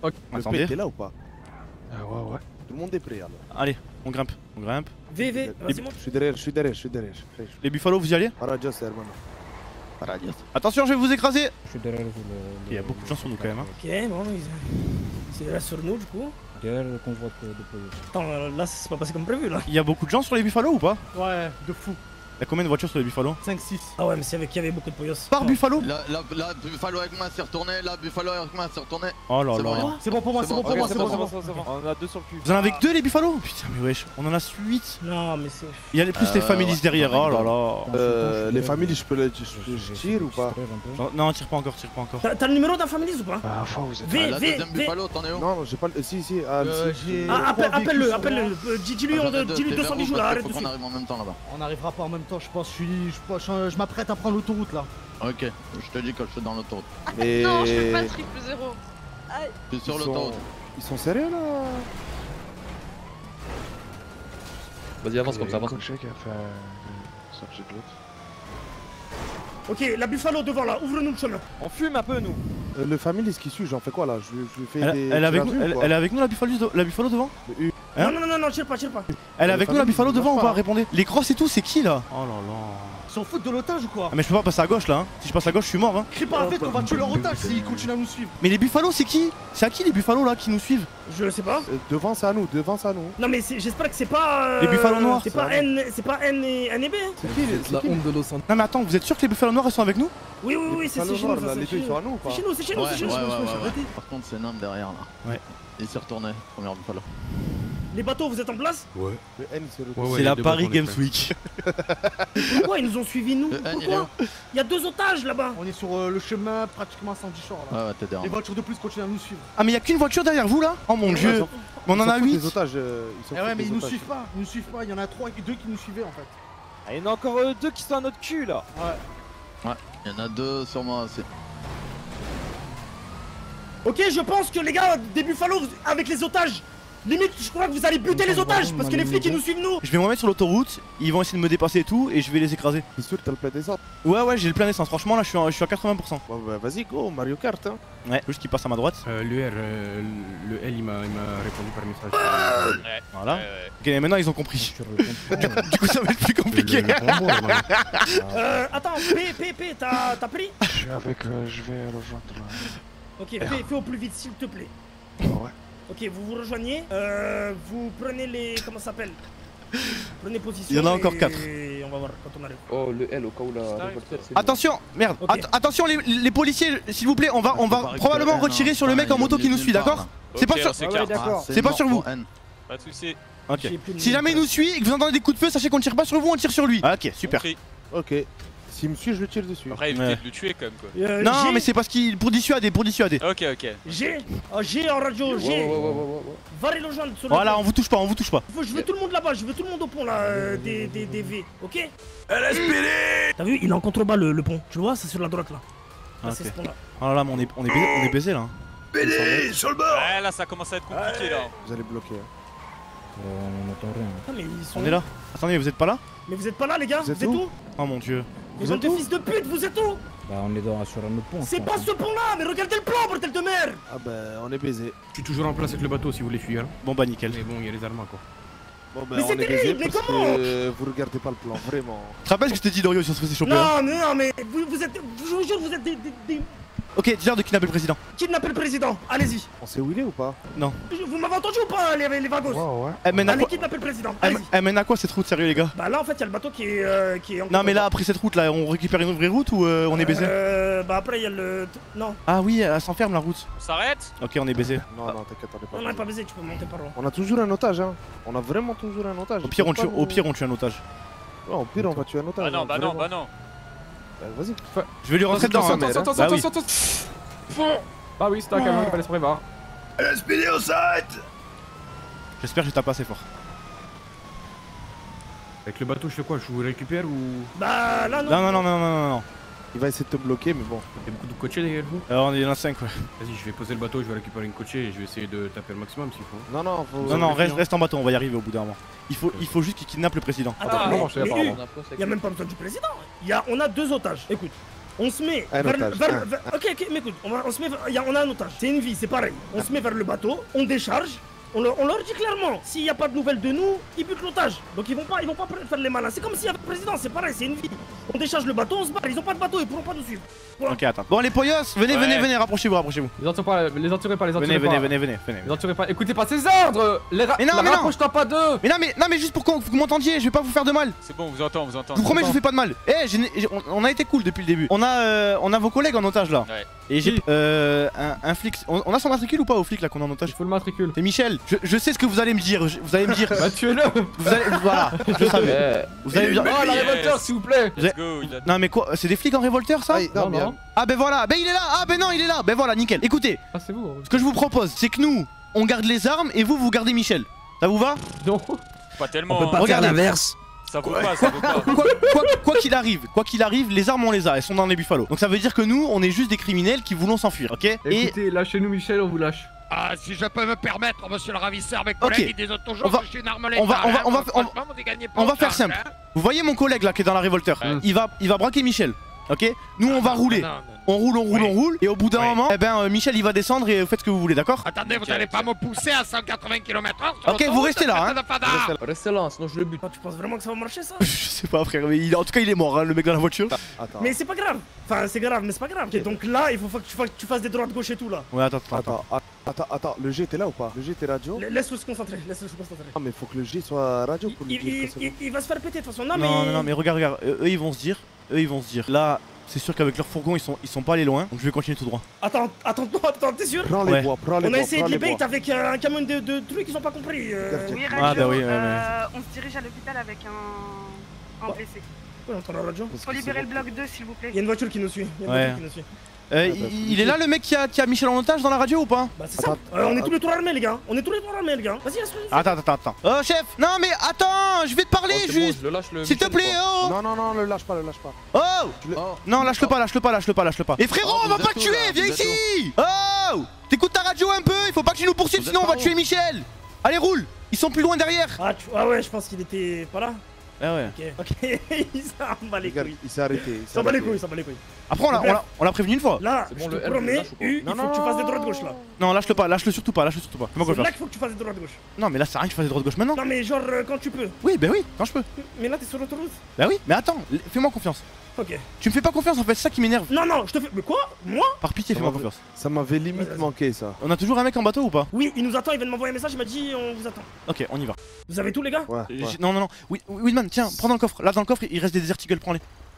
Ok, attendez. t'es là ou pas? Ouais. Tout le monde est prêt alors. Allez, on grimpe. V, vas-y, monte. Je suis derrière. Les buffalos, vous y allez? Radios, hermano. Attention, je vais vous écraser. Je suis derrière vous. Il y a beaucoup de gens sur nous quand même. Hein. Ok, bon, c'est là sur nous du coup. Derrière le convoi de police. Attends, là, c'est pas passé comme prévu là. Il y a beaucoup de gens sur les buffalos ou pas? Ouais, de fou. Il y a combien de voitures sur les buffalos? 5-6. Ah ouais, mais c'est avec qui y avait beaucoup de poyos. Par buffalo? La buffalo avec moi s'est retourné, la buffalo avec moi s'est retourné. Oh là là. C'est bon pour moi, c'est bon pour moi, c'est bon. On a 2 sur le cul. Vous en avez que 2 les buffalos? Putain, mais wesh, on en a 8. Non, mais c'est. Il y a plus les families derrière, oh là là. Les familles, je peux les tire ou pas? Non, tire pas encore. T'as le numéro d'un families ou pas? Ah, faut vous êtes. La deuxième buffalo, t'en es où? Non, j'ai pas le. Si. Appelle-le. Dis-lui 200 bijoux là, arrête Faut tout de qu'on suite. arrive en même temps là-bas. On n'arrivera pas en même temps, je pense. Je m'apprête à prendre l'autoroute là. Ok, je te dis quand je suis dans l'autoroute. Mais... Non, je fais pas triple 0. Je suis sur l'autoroute. Ils sont sérieux là? Vas-y, avance comme ça, avance. Coché qui a fait sortir de l'autre. Ok, la buffalo devant là, ouvre-nous le chemin. On fume un peu nous. Le family, ce qui suit, j'en fais quoi là? Je lui fais des. Elle est avec nous la buffalo devant? Hein? Non, tire pas. Elle est avec nous la buffalo devant ou pas? Répondez. Les crosses et tout, c'est qui là? Oh là là. Ils s'en foutent de l'otage ou quoi? Ah mais je peux pas passer à gauche là, hein. Si je passe à gauche je suis mort hein. Crie pas vite, on va tuer leur otage s'ils continuent à nous suivre. Mais les buffalos c'est qui? C'est à qui les buffalos là qui nous suivent? Je sais pas. Devant c'est à nous. Non mais j'espère que c'est pas... Les buffalos noirs. C'est pas N et B. C'est qui honte de Los Santos. Non mais attends, vous êtes sûr que les buffalos noirs ils sont avec nous? Oui, c'est chez nous. Les deux ils sont à nous ou pas? C'est chez nous. Par contre, c'est Nam derrière là. Ouais. Il s'est retourné, première buffalo. Les bateaux, vous êtes en place? Ouais. Le N c'est le. C'est la Paris Games Week. Pourquoi ils nous ont suivis nous? Pourquoi? Il y a 2 otages là-bas. On est sur le chemin pratiquement à Sandy-Shore là. Ouais, t'es derrière. Les voitures de plus continuent à nous suivre. Ah mais y'a qu'une voiture derrière vous là? Oh mon dieu. Mais on en a 8. Les otages, Eh ouais, mais ils nous suivent pas. Il y en a 2 qui nous suivaient en fait. Ah, il y en a encore 2 qui sont à notre cul là. Ouais, il y en a 2 sur moi aussi. Ok, je pense que les gars, des buffalos avec les otages. Limite, je crois que vous allez buter les otages parce que les flics ils nous suivent nous. Je vais me remettre sur l'autoroute, ils vont essayer de me dépasser et tout et je vais les écraser. T'es sûr que t'as le plein d'essence? Ouais, j'ai le plein d'essence. Franchement là je suis à 80%. Bon bah vas-y go, Mario Kart hein. Ouais, juste qu'il passe à ma droite. Le L il m'a répondu par message. Voilà. Ok, maintenant ils ont compris. Du coup ça va être plus compliqué. Attends, P, t'as pris? Je vais rejoindre. Ok, fais au plus vite s'il te plaît. Ouais. Ok, vous rejoignez. Vous prenez les... Comment ça s'appelle? Prenez position. Il y en a encore 4. Et on va voir quand on arrive. Oh, le L au cas où la révolte. Attention, merde. Attention les policiers, s'il vous plaît, on va probablement retirer sur le mec en moto qui nous suit, d'accord? C'est pas sur... C'est pas sur vous. Pas de soucis. Ok. Si jamais il nous suit et que vous entendez des coups de feu, sachez qu'on tire pas sur vous, on tire sur lui. Ok, super. Ok. S'il me suit, je le tire dessus. Après, évitez de le tuer quand même quoi. Non, mais c'est parce qu'il... Pour dissuader. Ok. G en radio, G. Va les rejoindre sur le Voilà, pont. on vous touche pas. Je veux tout le monde là-bas, je veux tout le monde au pont là, des V, ok? LSPD. T'as vu, il est en contrebas le pont, tu le vois, c'est sur la droite là. C'est ce pont là. Oh là là, mais on est baisé là. BD sur le bord. Ouais, là ça commence à être compliqué là. Vous allez bloquer. On n'entend rien. Ah, mais ils sont On est là. Attendez, vous êtes pas là? Mais vous êtes pas là les gars? Vous êtes où? Oh mon dieu. Vous êtes des fils de pute, vous êtes où? Bah on est sur un autre pont. C'est pas ce pont là, mais regardez le plan, bordel de merde. Ah bah on est baisé. Je suis toujours en place avec le bateau si vous voulez fuir. Bon bah nickel. Mais bon, il y a les armes quoi. Bon bah Mais on c'est est baisé terrible, mais parce comment? que vous regardez pas le plan, vraiment. Tu te rappelles ce que je t'ai dit Dorio si on se faisait choper? Non, mais vous êtes, je vous jure, vous êtes des... Ok, dis-leur de kidnapper le président. Kidnapper le président, allez-y. On sait où il est ou pas? Non. Vous m'avez entendu ou pas, les vagos? Ouais. Allez, kidnapper le président, allez-y. Elle mène à quoi cette route, sérieux les gars? Bah là en fait y'a le bateau qui est en... Non mais là après cette route là, on récupère une vraie route ou on est baisé? Bah après y'a le... Non. Ah oui, elle s'enferme la route. On s'arrête? Ok, on est baisé. Non, t'inquiète, on est pas. Non, on est pas baisé, tu peux monter par là. On a toujours un otage hein. On a vraiment toujours un otage. Au pire on tue un otage. Ouais, au pire on va tuer un otage. Bah non. Vas-y. Je vais lui rentrer dedans. Attends. Bah oui, c'est un camion qui va laisser prévoir. LSPD, on s'arrête. J'espère que je tape assez fort. Avec le bateau, je fais quoi? Je vous récupère ou... Bah là non. Non. Il va essayer de te bloquer, mais bon. Il y a beaucoup de coachés derrière vous? Alors on est dans 5 ouais. Vas-y, je vais poser le bateau, je vais récupérer une coachée et je vais essayer de taper le maximum s'il faut. Non, reste en bateau, on va y arriver au bout d'un moment. Il faut juste qu'il kidnappe le président. Attends, mais y'a même pas besoin du président. On a 2 otages. Écoute, On se met Un otage, Ok, mais écoute, on se met, on a un otage. C'est une vie, c'est pareil. On se met vers le bateau, on décharge. On leur dit clairement, s'il n'y a pas de nouvelles de nous, ils butent l'otage. Donc ils vont pas faire les malins. C'est comme s'il y avait le président, c'est pareil, c'est une vie. On décharge le bateau, on se barre. Ils ont pas de bateau, ils pourront pas nous suivre. Voilà. Ok, attends. Bon, les poyos, venez, rapprochez-vous. Les entourez pas, les entourez pas. Venez. Les entourez pas, écoutez pas ses ordres. Mais non, rapproche-toi pas d'eux. Mais non, mais juste pour que vous m'entendiez, je vais pas vous faire de mal. C'est bon, on vous entend. Je vous promets, je vous fais pas de mal. On a été cool depuis le début. On a vos collègues en otage là. Ouais. Et j'ai un flic. On a son matricule ou pas au flic là qu'on a en otage? Il faut le matricule. C'est Michel. Je sais ce que vous allez me dire. Vous allez me dire. Bah tuez-le. Voilà, je savais. Vous allez me dire. Oh, la révolteur, s'il vous plaît. Non, mais quoi? C'est des flics en révolteur ça? Non. Ah, ben voilà. Ben il est là. Ah, ben non, il est là. Ben voilà, nickel. Écoutez. Ah, c'est vous. Ce que je vous propose, c'est que nous, on garde les armes et vous gardez Michel. Ça vous va? Non. Pas tellement. On peut pas faire l'inverse. Ça vaut pas, ça vaut pas. Quoi qu'il arrive, les armes on les a, elles sont dans les Buffalo. Donc ça veut dire que nous, on est juste des criminels qui voulons s'enfuir, ok? Écoutez, lâchez-nous Michel, on vous lâche. Ah, si je peux me permettre, monsieur le ravisseur, mes collègues, ils disent toujours que je suis une arme létale. On va faire simple. Vous voyez mon collègue là qui est dans la révolteur? Il va braquer Michel, ok? Nous on va rouler. On roule, et au bout d'un moment, eh ben Michel il va descendre et faites ce que vous voulez, d'accord? Attendez, vous allez pas me pousser à 180 km/h. Ok, vous restez là, hein? Restez là, sinon je le bute. Tu penses vraiment que ça va marcher ça? Je sais pas, frère, mais en tout cas il est mort, hein, le mec dans la voiture. Attends. Mais c'est pas grave. Enfin, c'est grave, mais c'est pas grave. Ok, donc là, il faut que tu fasses des droites-gauche et tout là. Ouais, attends. Attends, le G t'es là ou pas? Le G t'es radio? Laisse-le se concentrer, Ah, mais faut que le G soit radio pour lui dire que c'est bon. Il va se faire péter de toute façon. Non, mais regarde, eux ils vont se dire, là. C'est sûr qu'avec leur fourgon ils sont pas allés loin, donc je vais continuer tout droit. Attends, t'es sûr? Prends les bois, On a essayé de les bait avec un camion de trucs qu'ils ont pas compris. Oui, radio, on se dirige à l'hôpital avec un blessé. Ouais, on entend la radio. Faut libérer le bloc 2 s'il vous plaît. Il y a une voiture qui nous suit. Il est là le mec qui a Michel en otage dans la radio ou pas? Bah c'est ça. On est tous les trois armés les gars. Vas-y, laisse-le. Attends. Oh chef, non mais attends, je vais te parler juste. S'il te plaît, oh. Non, le lâche pas. Oh. Non, lâche-le pas. Et frérot, on va pas te tuer, viens ici. Oh. T'écoutes ta radio un peu, il faut pas que tu nous poursuives sinon on va tuer Michel. Allez roule, ils sont plus loin derrière. Ah ouais, je pense qu'il était pas là. Ah ouais. Ok, il s'en bat les couilles. Il s'est arrêté. Il s'en bat les couilles. Après on l'a prévenu une fois. Là, je te promets, il faut que tu fasses des droites gauche là. Non, lâche-le pas, surtout pas. Fais-moi C'est confiance. là qu'il faut que tu fasses des droites gauche. Non, mais là, ça sert à rien que tu fasses des droites gauche maintenant. Non, mais genre quand tu peux. Oui, quand je peux. Mais là, t'es sur l'autoroute. Bah oui, mais attends, fais-moi confiance. Ok. Tu me fais pas confiance en fait, c'est ça qui m'énerve. Non, je te fais. Mais quoi? Moi? Par pitié, fais-moi confiance. Ça m'avait limite manqué ça. On a toujours un mec en bateau ou pas? Oui, il nous attend, il vient de m'envoyer un message, il m'a dit on vous attend. Ok, on y va. Vous avez tout les gars? Ouais. Non. Oui, Whitman, tiens, prends dans le coffre. Là, dans le coffre, il reste des articles, prends-les.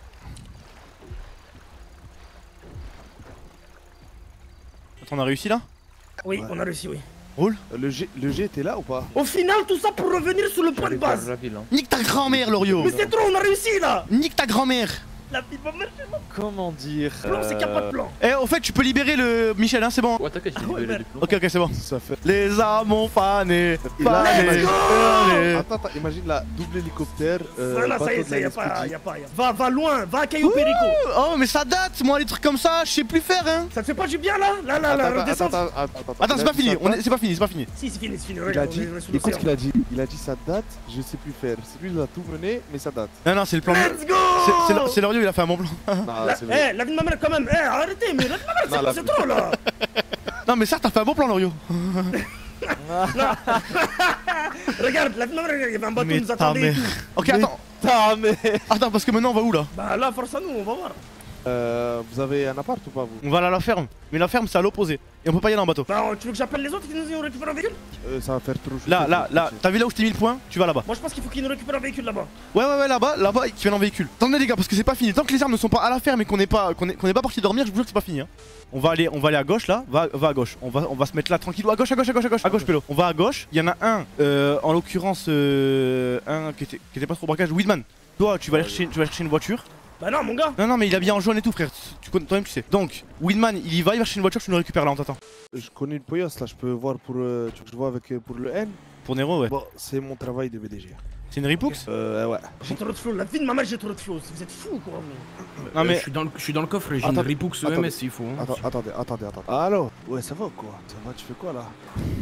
Attends, on a réussi là? Oui, on a réussi, oui. Roule. Le G était là ou pas? Au final, tout ça pour revenir sur le point de base. Nique ta grand-mère, Lorio. Mais c'est trop, on a réussi là. Nique ta grand-mère. La vie va marcher. Comment dire? Plan, c'est qu'il n'y a pas de plan. Eh, au fait, tu peux libérer le Michel, hein, c'est bon. Ouais, t'inquiète, j'ai libéré du plan. Ok, c'est bon. Ça fait. Les armes ont fané. Attends, imagine la double hélicoptère. Voilà, ça y est, y'a pas. Va loin, va à Caillou Perico. Oh, mais ça date, moi, les trucs comme ça, je sais plus faire, hein. Ça te fait pas du bien là? Là, redescends. Attends, c'est pas fini, c'est pas fini. Si, c'est fini, Il a dit, écoute ce qu'il a dit. Il a dit ça date, je sais plus faire. C'est lui, il a tout mené, mais ça date. Non, c'est le plan. Let's go. C'est Lorio, il a fait un bon plan. La vie de ma mère quand même, arrêtez, mais la vie de ma mère c'est trop là. Non mais certes t'as fait un bon plan Lorio. Regarde, la vie de ma mère, il y avait un bateau qui nous attendait et tout. Ok attends. Attends parce que maintenant on va où là? Bah là force à nous, on va voir. Vous avez un appart ou pas vous? On va aller à la ferme, mais la ferme c'est à l'opposé et on peut pas y aller en bateau. Bah tu veux que j'appelle les autres qui nous récupèrent un véhicule? Ça va faire trop. Là, t'as vu là où je t'ai mis le point? Tu vas là-bas. Moi je pense qu'il faut qu'ils nous récupèrent un véhicule là-bas. Ouais là-bas qui viennent en véhicule. Attendez les gars parce que c'est pas fini, tant que les armes ne sont pas à la ferme et qu'on n'est pas parti dormir, je vous jure que c'est pas fini hein. On va aller à gauche là, va à gauche. On va se mettre là tranquille. À gauche Pélo. On va à gauche. Il y en a un, en l'occurrence un qui était pas trop braquage. Whitman, toi tu vas aller chercher une voiture. Bah non mon gars. Non mais il a bien en jaune et tout frère. Toi-même tu sais. Donc Whitman il va chercher une voiture, tu nous récupères là, on t'attend. Je connais une Poyos là, je peux voir pour. Tu veux que je vois avec pour le N? Pour Nero ouais. Bon, c'est mon travail de BDG. C'est une Ripux? Ouais. J'ai trop de flow, la vie de ma mère j'ai trop de flow, vous êtes fous quoi. Non mais je suis dans le coffre, j'ai une Ripux EMS s'il faut. Attendez. Allô? Ouais ça va ou quoi? Ça va, tu fais quoi là?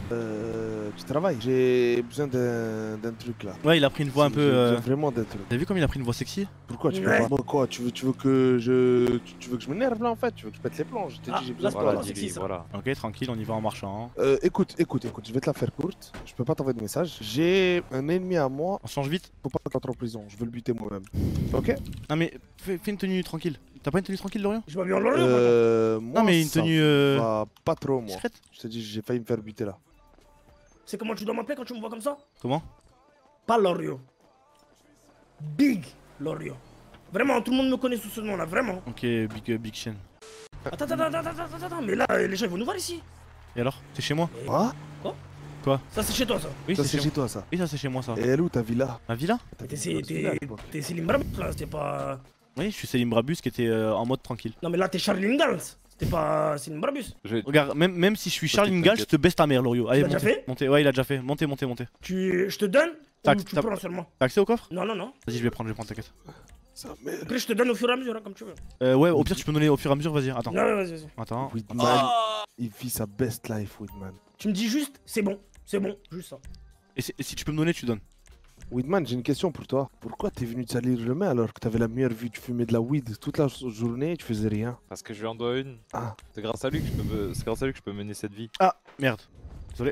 Tu travailles. J'ai besoin d'un truc là. Ouais, il a pris une voix un peu. Vraiment d'un truc. T'as vu comme il a pris une voix sexy? Pourquoi tu veux pas? Moi quoi? Tu veux que je m'énerve là en fait? Tu veux que je pète les plombs? Je t'ai dit j'ai besoin de Voilà, toi. dis-lui, voilà. Ok, tranquille, on y va en marchant. Écoute, je vais te la faire courte. Je peux pas t'envoyer de message. J'ai un ennemi à moi. On change vite. Faut pas qu'il entre en prison. Je veux le buter moi-même. Ok? Non mais fais une tenue tranquille. T'as pas une tenue tranquille, Lorian? Je m'habille en Lorian. Moi, non mais une tenue. Pas trop moi. Discrète. Je te dis, j'ai failli me faire buter là. C'est comment tu dois m'appeler quand tu me vois comme ça? Comment? Pas Lorio. Big Lorio. Vraiment, tout le monde me connaît sous ce nom là, vraiment. Ok, Big Shen. Attends, mais là, les gens ils vont nous voir ici. Et alors? C'est chez moi? Quoi? Quoi? Ça c'est chez toi ça? Oui, ça c'est chez toi ça. Oui, ça c'est chez moi ça. Et elle est où ta villa? Ma villa? T'es Selim Brabus là, c'était pas... Oui, je suis Selim Brabus qui était en mode tranquille. Non mais là t'es Charlie Ingalls. C'était pas Selim Brabus. Regarde, même si je suis Charlie Ingalls, je te baisse ta mère, Lorio. Allez, Tu l'as déjà fait? montez. Ouais, il a déjà fait. Montez. Je te donne ou tu prends seulement? T'as accès au coffre? Non. Vas-y, je vais prendre, t'inquiète. Après je te donne au fur et à mesure, hein, comme tu veux. Ouais, au pire, tu peux me donner au fur et à mesure, vas-y. Attends. Ouais, vas-y. Attends. Weedman, il vit sa best life, Weedman. Tu me dis juste, c'est bon, juste ça. Et si tu peux me donner, tu donnes. Weedman, j'ai une question pour toi. Pourquoi t'es venu te salir le main alors que t'avais la meilleure vue? Tu fumais de la weed toute la journée et tu faisais rien. Parce que je lui en dois une. Ah. C'est grâce à lui que je peux mener cette vie. Ah, merde. Désolé.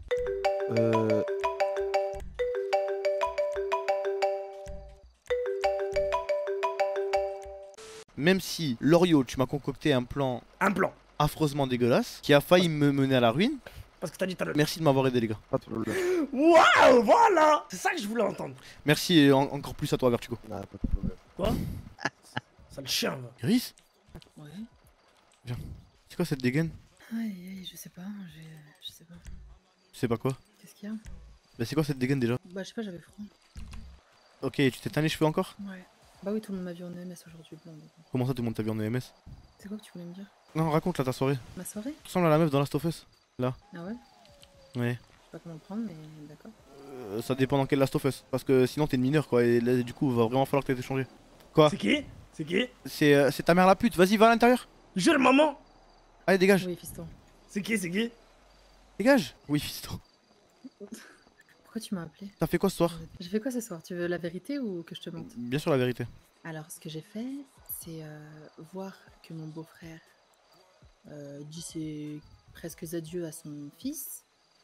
Même si, Lorio, tu m'as concocté un plan affreusement dégueulasse qui a failli me mener à la ruine. Parce que t'as dit tout à l'heure. Merci de m'avoir aidé, les gars. Pas de problème. Waouh, voilà! C'est ça que je voulais entendre. Merci et encore plus à toi, Vertigo. Non, pas de problème. Quoi? Sale chien, va. Iris? Ouais. Viens. C'est quoi cette dégaine? Aïe, je sais pas, je sais pas. Tu sais pas quoi? Qu'est-ce qu'il y a? Bah c'est quoi cette dégaine déjà? Bah je sais pas, j'avais froid. Ok, tu t'es teint les cheveux encore? Ouais. Bah oui, tout le monde m'a vu en EMS aujourd'hui, blond. Comment ça tout le monde t'a vu en EMS? C'est quoi que tu voulais me dire? Non, raconte là ta soirée. Ma soirée? Tu ressembles à la meuf dans Last of Us, là. Ah ouais? Ouais. Je sais pas comment le prendre, mais d'accord. Ça dépend dans quel Last of Us, parce que sinon t'es une mineure quoi, et là, du coup il va vraiment falloir que t'aies changé. Quoi? C'est qui? C'est qui? C'est ta mère la pute, vas-y va à l'intérieur. Jure maman. Allez dégage. Oui fiston. C'est qui? Dégage. Oui fiston. Pourquoi tu m'as appelé? T'as fait quoi ce soir? J'ai fait quoi ce soir? Tu veux la vérité ou que je te mente? Bien sûr la vérité. Alors ce que j'ai fait, c'est voir que mon beau-frère dit ses presque adieux à son fils.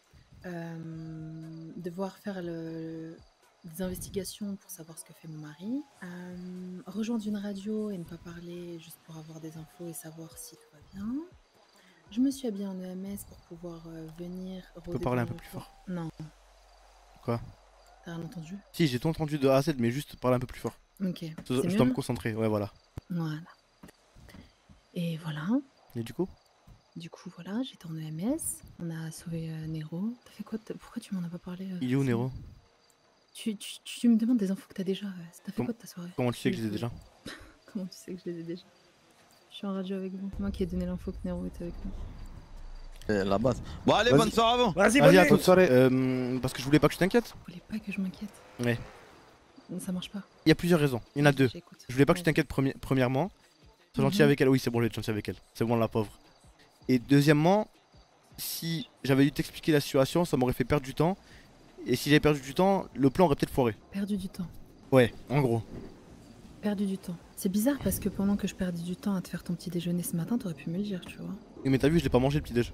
Devoir faire des investigations pour savoir ce que fait mon mari, rejoindre une radio et ne pas parler juste pour avoir des infos et savoir si tout va bien. Je me suis habillée en EMS pour pouvoir venir... Tu peux parler un peu plus fort? Non. Quoi? T'as rien entendu? Si, j'ai tout entendu de A à Z, mais juste parler un peu plus fort. Ok. Je dois me concentrer, ouais voilà. Voilà. Et voilà. Et du coup? Du coup, voilà, j'étais en EMS, on a sauvé Nero. T'as fait quoi? Pourquoi tu m'en as pas parlé? Il est où Nero? Tu me demandes des infos que t'as déjà. T'as fait quoi de ta soirée? Comment tu sais que je les ai déjà? Comment tu sais que je les ai déjà? Je suis en radio avec vous. Moi qui ai donné l'info que Nero était avec nous. C'est la base. Bon allez, bonne soirée à vous. Vas-y, bonne soirée. Parce que je voulais pas que tu t'inquiètes. Vous voulez pas que je m'inquiète? Ouais. Ça marche pas. Il y a plusieurs raisons. Il y en a deux. J'écoute. Je voulais pas que tu t'inquiètes premièrement. Sois gentil avec elle. Oui, c'est bon, je vais être gentil avec elle. C'est bon, la pauvre. Et deuxièmement, si j'avais dû t'expliquer la situation, ça m'aurait fait perdre du temps. Et si j'avais perdu du temps, le plan aurait peut-être foiré. Perdu du temps. Ouais, en gros. Perdu du temps. C'est bizarre parce que pendant que je perdais du temps à te faire ton petit déjeuner ce matin, t'aurais pu me le dire, tu vois. Mais t'as vu, je l'ai pas mangé le petit déj.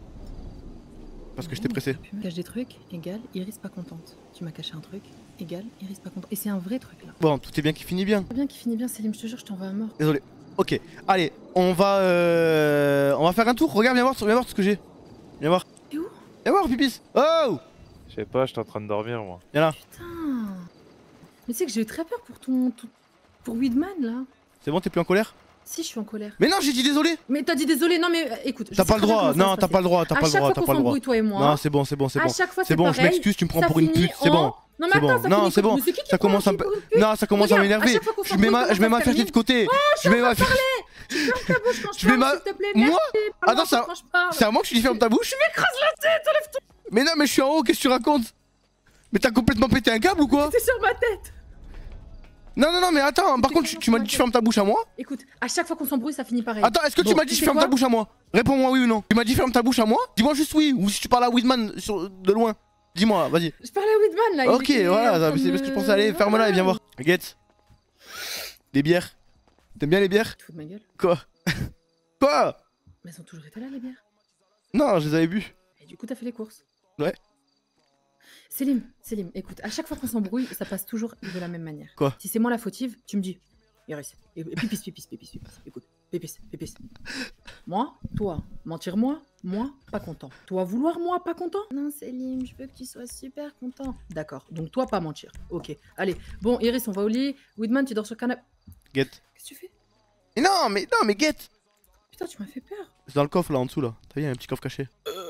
Parce que j'étais pressé. Tu me caches des trucs, égal, Iris pas contente. Tu m'as caché un truc, égal, Iris pas contente. Et c'est un vrai truc là. Bon, tout est bien qui finit bien. Bien qui finit bien, Selim, je te jure, je t'envoie à mort. Désolé. Ok, allez, on va faire un tour. Regarde, viens voir ce que j'ai. Viens voir. T'es où? Viens voir, Pipis. Oh! Je sais pas, j'étais en train de dormir moi. Viens là. Putain. Mais tu sais que j'ai eu très peur pour pour Weedman là. C'est bon, t'es plus en colère? Si, je suis en colère. Mais non, j'ai dit désolé. Mais t'as dit désolé, non mais écoute. T'as pas le droit, non, t'as pas le droit, t'as pas le droit, t'as pas le droit. Toi et moi. Non, c'est bon, c'est bon, c'est bon. À chaque fois, c'est bon, je m'excuse, tu me prends pour une pute, c'est bon. Non mais attends, non, c'est bon. Ça commence à me. Non, ça commence à m'énerver. Je mets ma fierté de côté. Je mets ma fierté. Je mets ma. Moi? Attends, c'est à moi que tu dis ferme ta bouche? Tu m'écrases la tête, enlève-toi. Mais non, mais je suis en haut, qu'est-ce que tu racontes? Mais t'as complètement pété un câble ou quoi? T'es sur ma tête. Non, non, non, mais attends, par contre, tu m'as dit tu fermes ta bouche à moi? Écoute, à chaque fois qu'on s'embrouille, ça finit pareil. Attends, est-ce que tu m'as dit ferme ta bouche à moi? Réponds-moi oui ou non. Tu m'as dit ferme ta bouche à moi? Dis-moi juste oui, ou si tu parles à Weedman de loin. Dis-moi, vas-y. Je parlais à Weedman là. Ok, voilà, c'est parce que je pensais aller, ferme-la et viens voir. Guette. Des bières. T'aimes bien les bières? Tu fous de ma gueule? Quoi? Quoi? Mais elles ont toujours été là, les bières. Non, je les avais bu. Et du coup, t'as fait les courses. Ouais. Selim, écoute, à chaque fois qu'on s'embrouille, ça passe toujours de la même manière. Quoi? Si c'est moi la fautive, tu me dis, Iris, et pipis, écoute, pipis. Moi, toi, mentir moi, pas content. Toi, vouloir moi, pas content? Non, Selim, je veux que tu sois super content. D'accord, donc toi, pas mentir. Ok, allez, bon, Iris, on va au lit. Weedman, tu dors sur le canapé. Guette. Qu'est-ce que tu fais? Non, mais guette. Putain, tu m'as fait peur. C'est dans le coffre là en dessous là. T'as vu, il y a un petit coffre caché.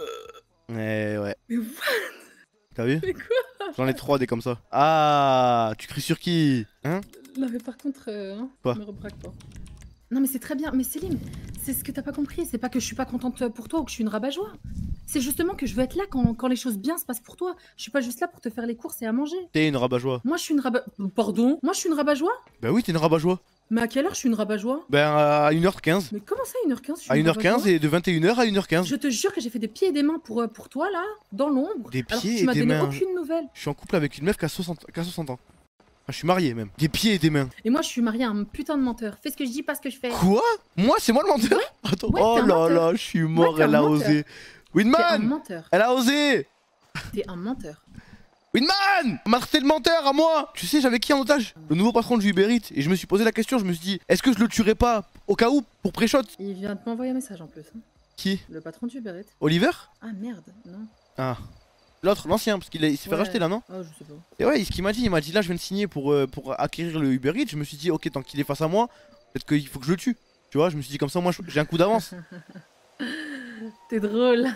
Ouais. Mais what? T'as vu? Mais quoi? J'en ai 3 des comme ça. Ah, tu cries sur qui? Hein? Non, mais par contre, Quoi? me rebraque pas. Non, mais c'est très bien. Mais Selim, c'est ce que t'as pas compris. C'est pas que je suis pas contente pour toi ou que je suis une rabat-joie. C'est justement que je veux être là quand les choses bien se passent pour toi. Je suis pas juste là pour te faire les courses et à manger. T'es une rabat-joie. Moi, je suis une rabat... Pardon? Moi, je suis une rabat-joie? Bah oui, t'es une rabat-joie. Mais à quelle heure je suis une rabat-joie? Ben à 1h15. Mais comment ça, 1h15? À 1h15 et de 21h à 1h15. Je te jure que j'ai fait des pieds et des mains pour toi, là, dans l'ombre. Des alors que pieds tu et m'as des donné mains. aucune nouvelle. Je suis en couple avec une meuf qui a 60 ans. Ah, je suis marié même. Des pieds et des mains. Et moi, je suis mariée à un putain de menteur. Fais ce que je dis, pas ce que je fais. Quoi? Moi, c'est moi le menteur? Attends. Ouais, Oh t'es un là menteur. là, je suis mort, Ouais, t'es un elle a menteur. osé. T'es un Weedman! menteur. Elle a osé! T'es un menteur. Weedman! On m'a traité de menteur à moi! Tu sais, j'avais qui en otage? Le nouveau patron de Uber Eats. Et je me suis posé la question, je me suis dit, est-ce que je le tuerais pas au cas où pour pré-shot? Il vient de m'envoyer un message en plus. Hein. Qui? Le patron du Uber Eats. Oliver? Ah merde, non. Ah. L'autre, l'ancien, parce qu'il s'est fait racheter là, non? Ah, je sais pas. Et ouais, ce qu'il m'a dit, là, je viens de signer pour acquérir le Uber Eats. Je me suis dit, ok, tant qu'il est face à moi, peut-être qu'il faut que je le tue. Tu vois, je me suis dit, comme ça, moi, j'ai un coup d'avance. T'es drôle.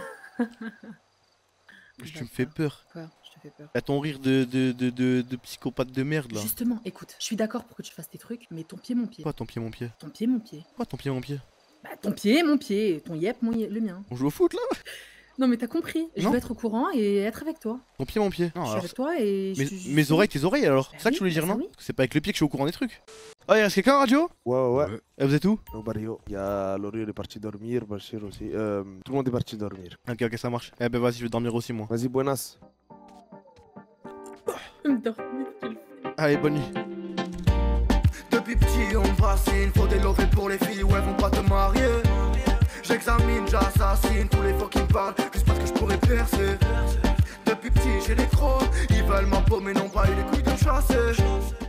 Tu me fais peur. Quoi? Je te fais peur. T'as ton rire de psychopathe de merde là. Justement, écoute, je suis d'accord pour que tu fasses tes trucs, mais ton pied, mon pied. Quoi ton pied, mon pied? Ton pied, mon pied. Quoi ton pied, mon pied? Bah, ton pied, mon pied. Ton yep, le mien. On joue au foot là? Non, mais t'as compris. Je Non. veux être au courant et être avec toi. Ton pied, mon pied? Non, Je suis alors, avec toi et. mes oreilles, tes oreilles alors? C'est ça que tu voulais dire, non? Parce que c'est pas avec le pied que je suis au courant des trucs. Oh, il reste quelqu'un en radio? Ouais. Et vous êtes où? Au barrio. Il y a Laurie, il est parti dormir, Bachir aussi. Tout le monde est parti dormir. Ok, ça marche. Eh ben vas-y, je vais dormir aussi moi. Vas-y, buenas. Allez, bonne nuit. Depuis petit on me fascine, faut des lovés pour les filles, ouais vont pas te marier. J'examine, j'assassine tous les fois qui me parlent, juste parce que je pourrais percer. Depuis petit j'ai les crocs, ils veulent ma peau mais n'ont pas eu les couilles de me chasser.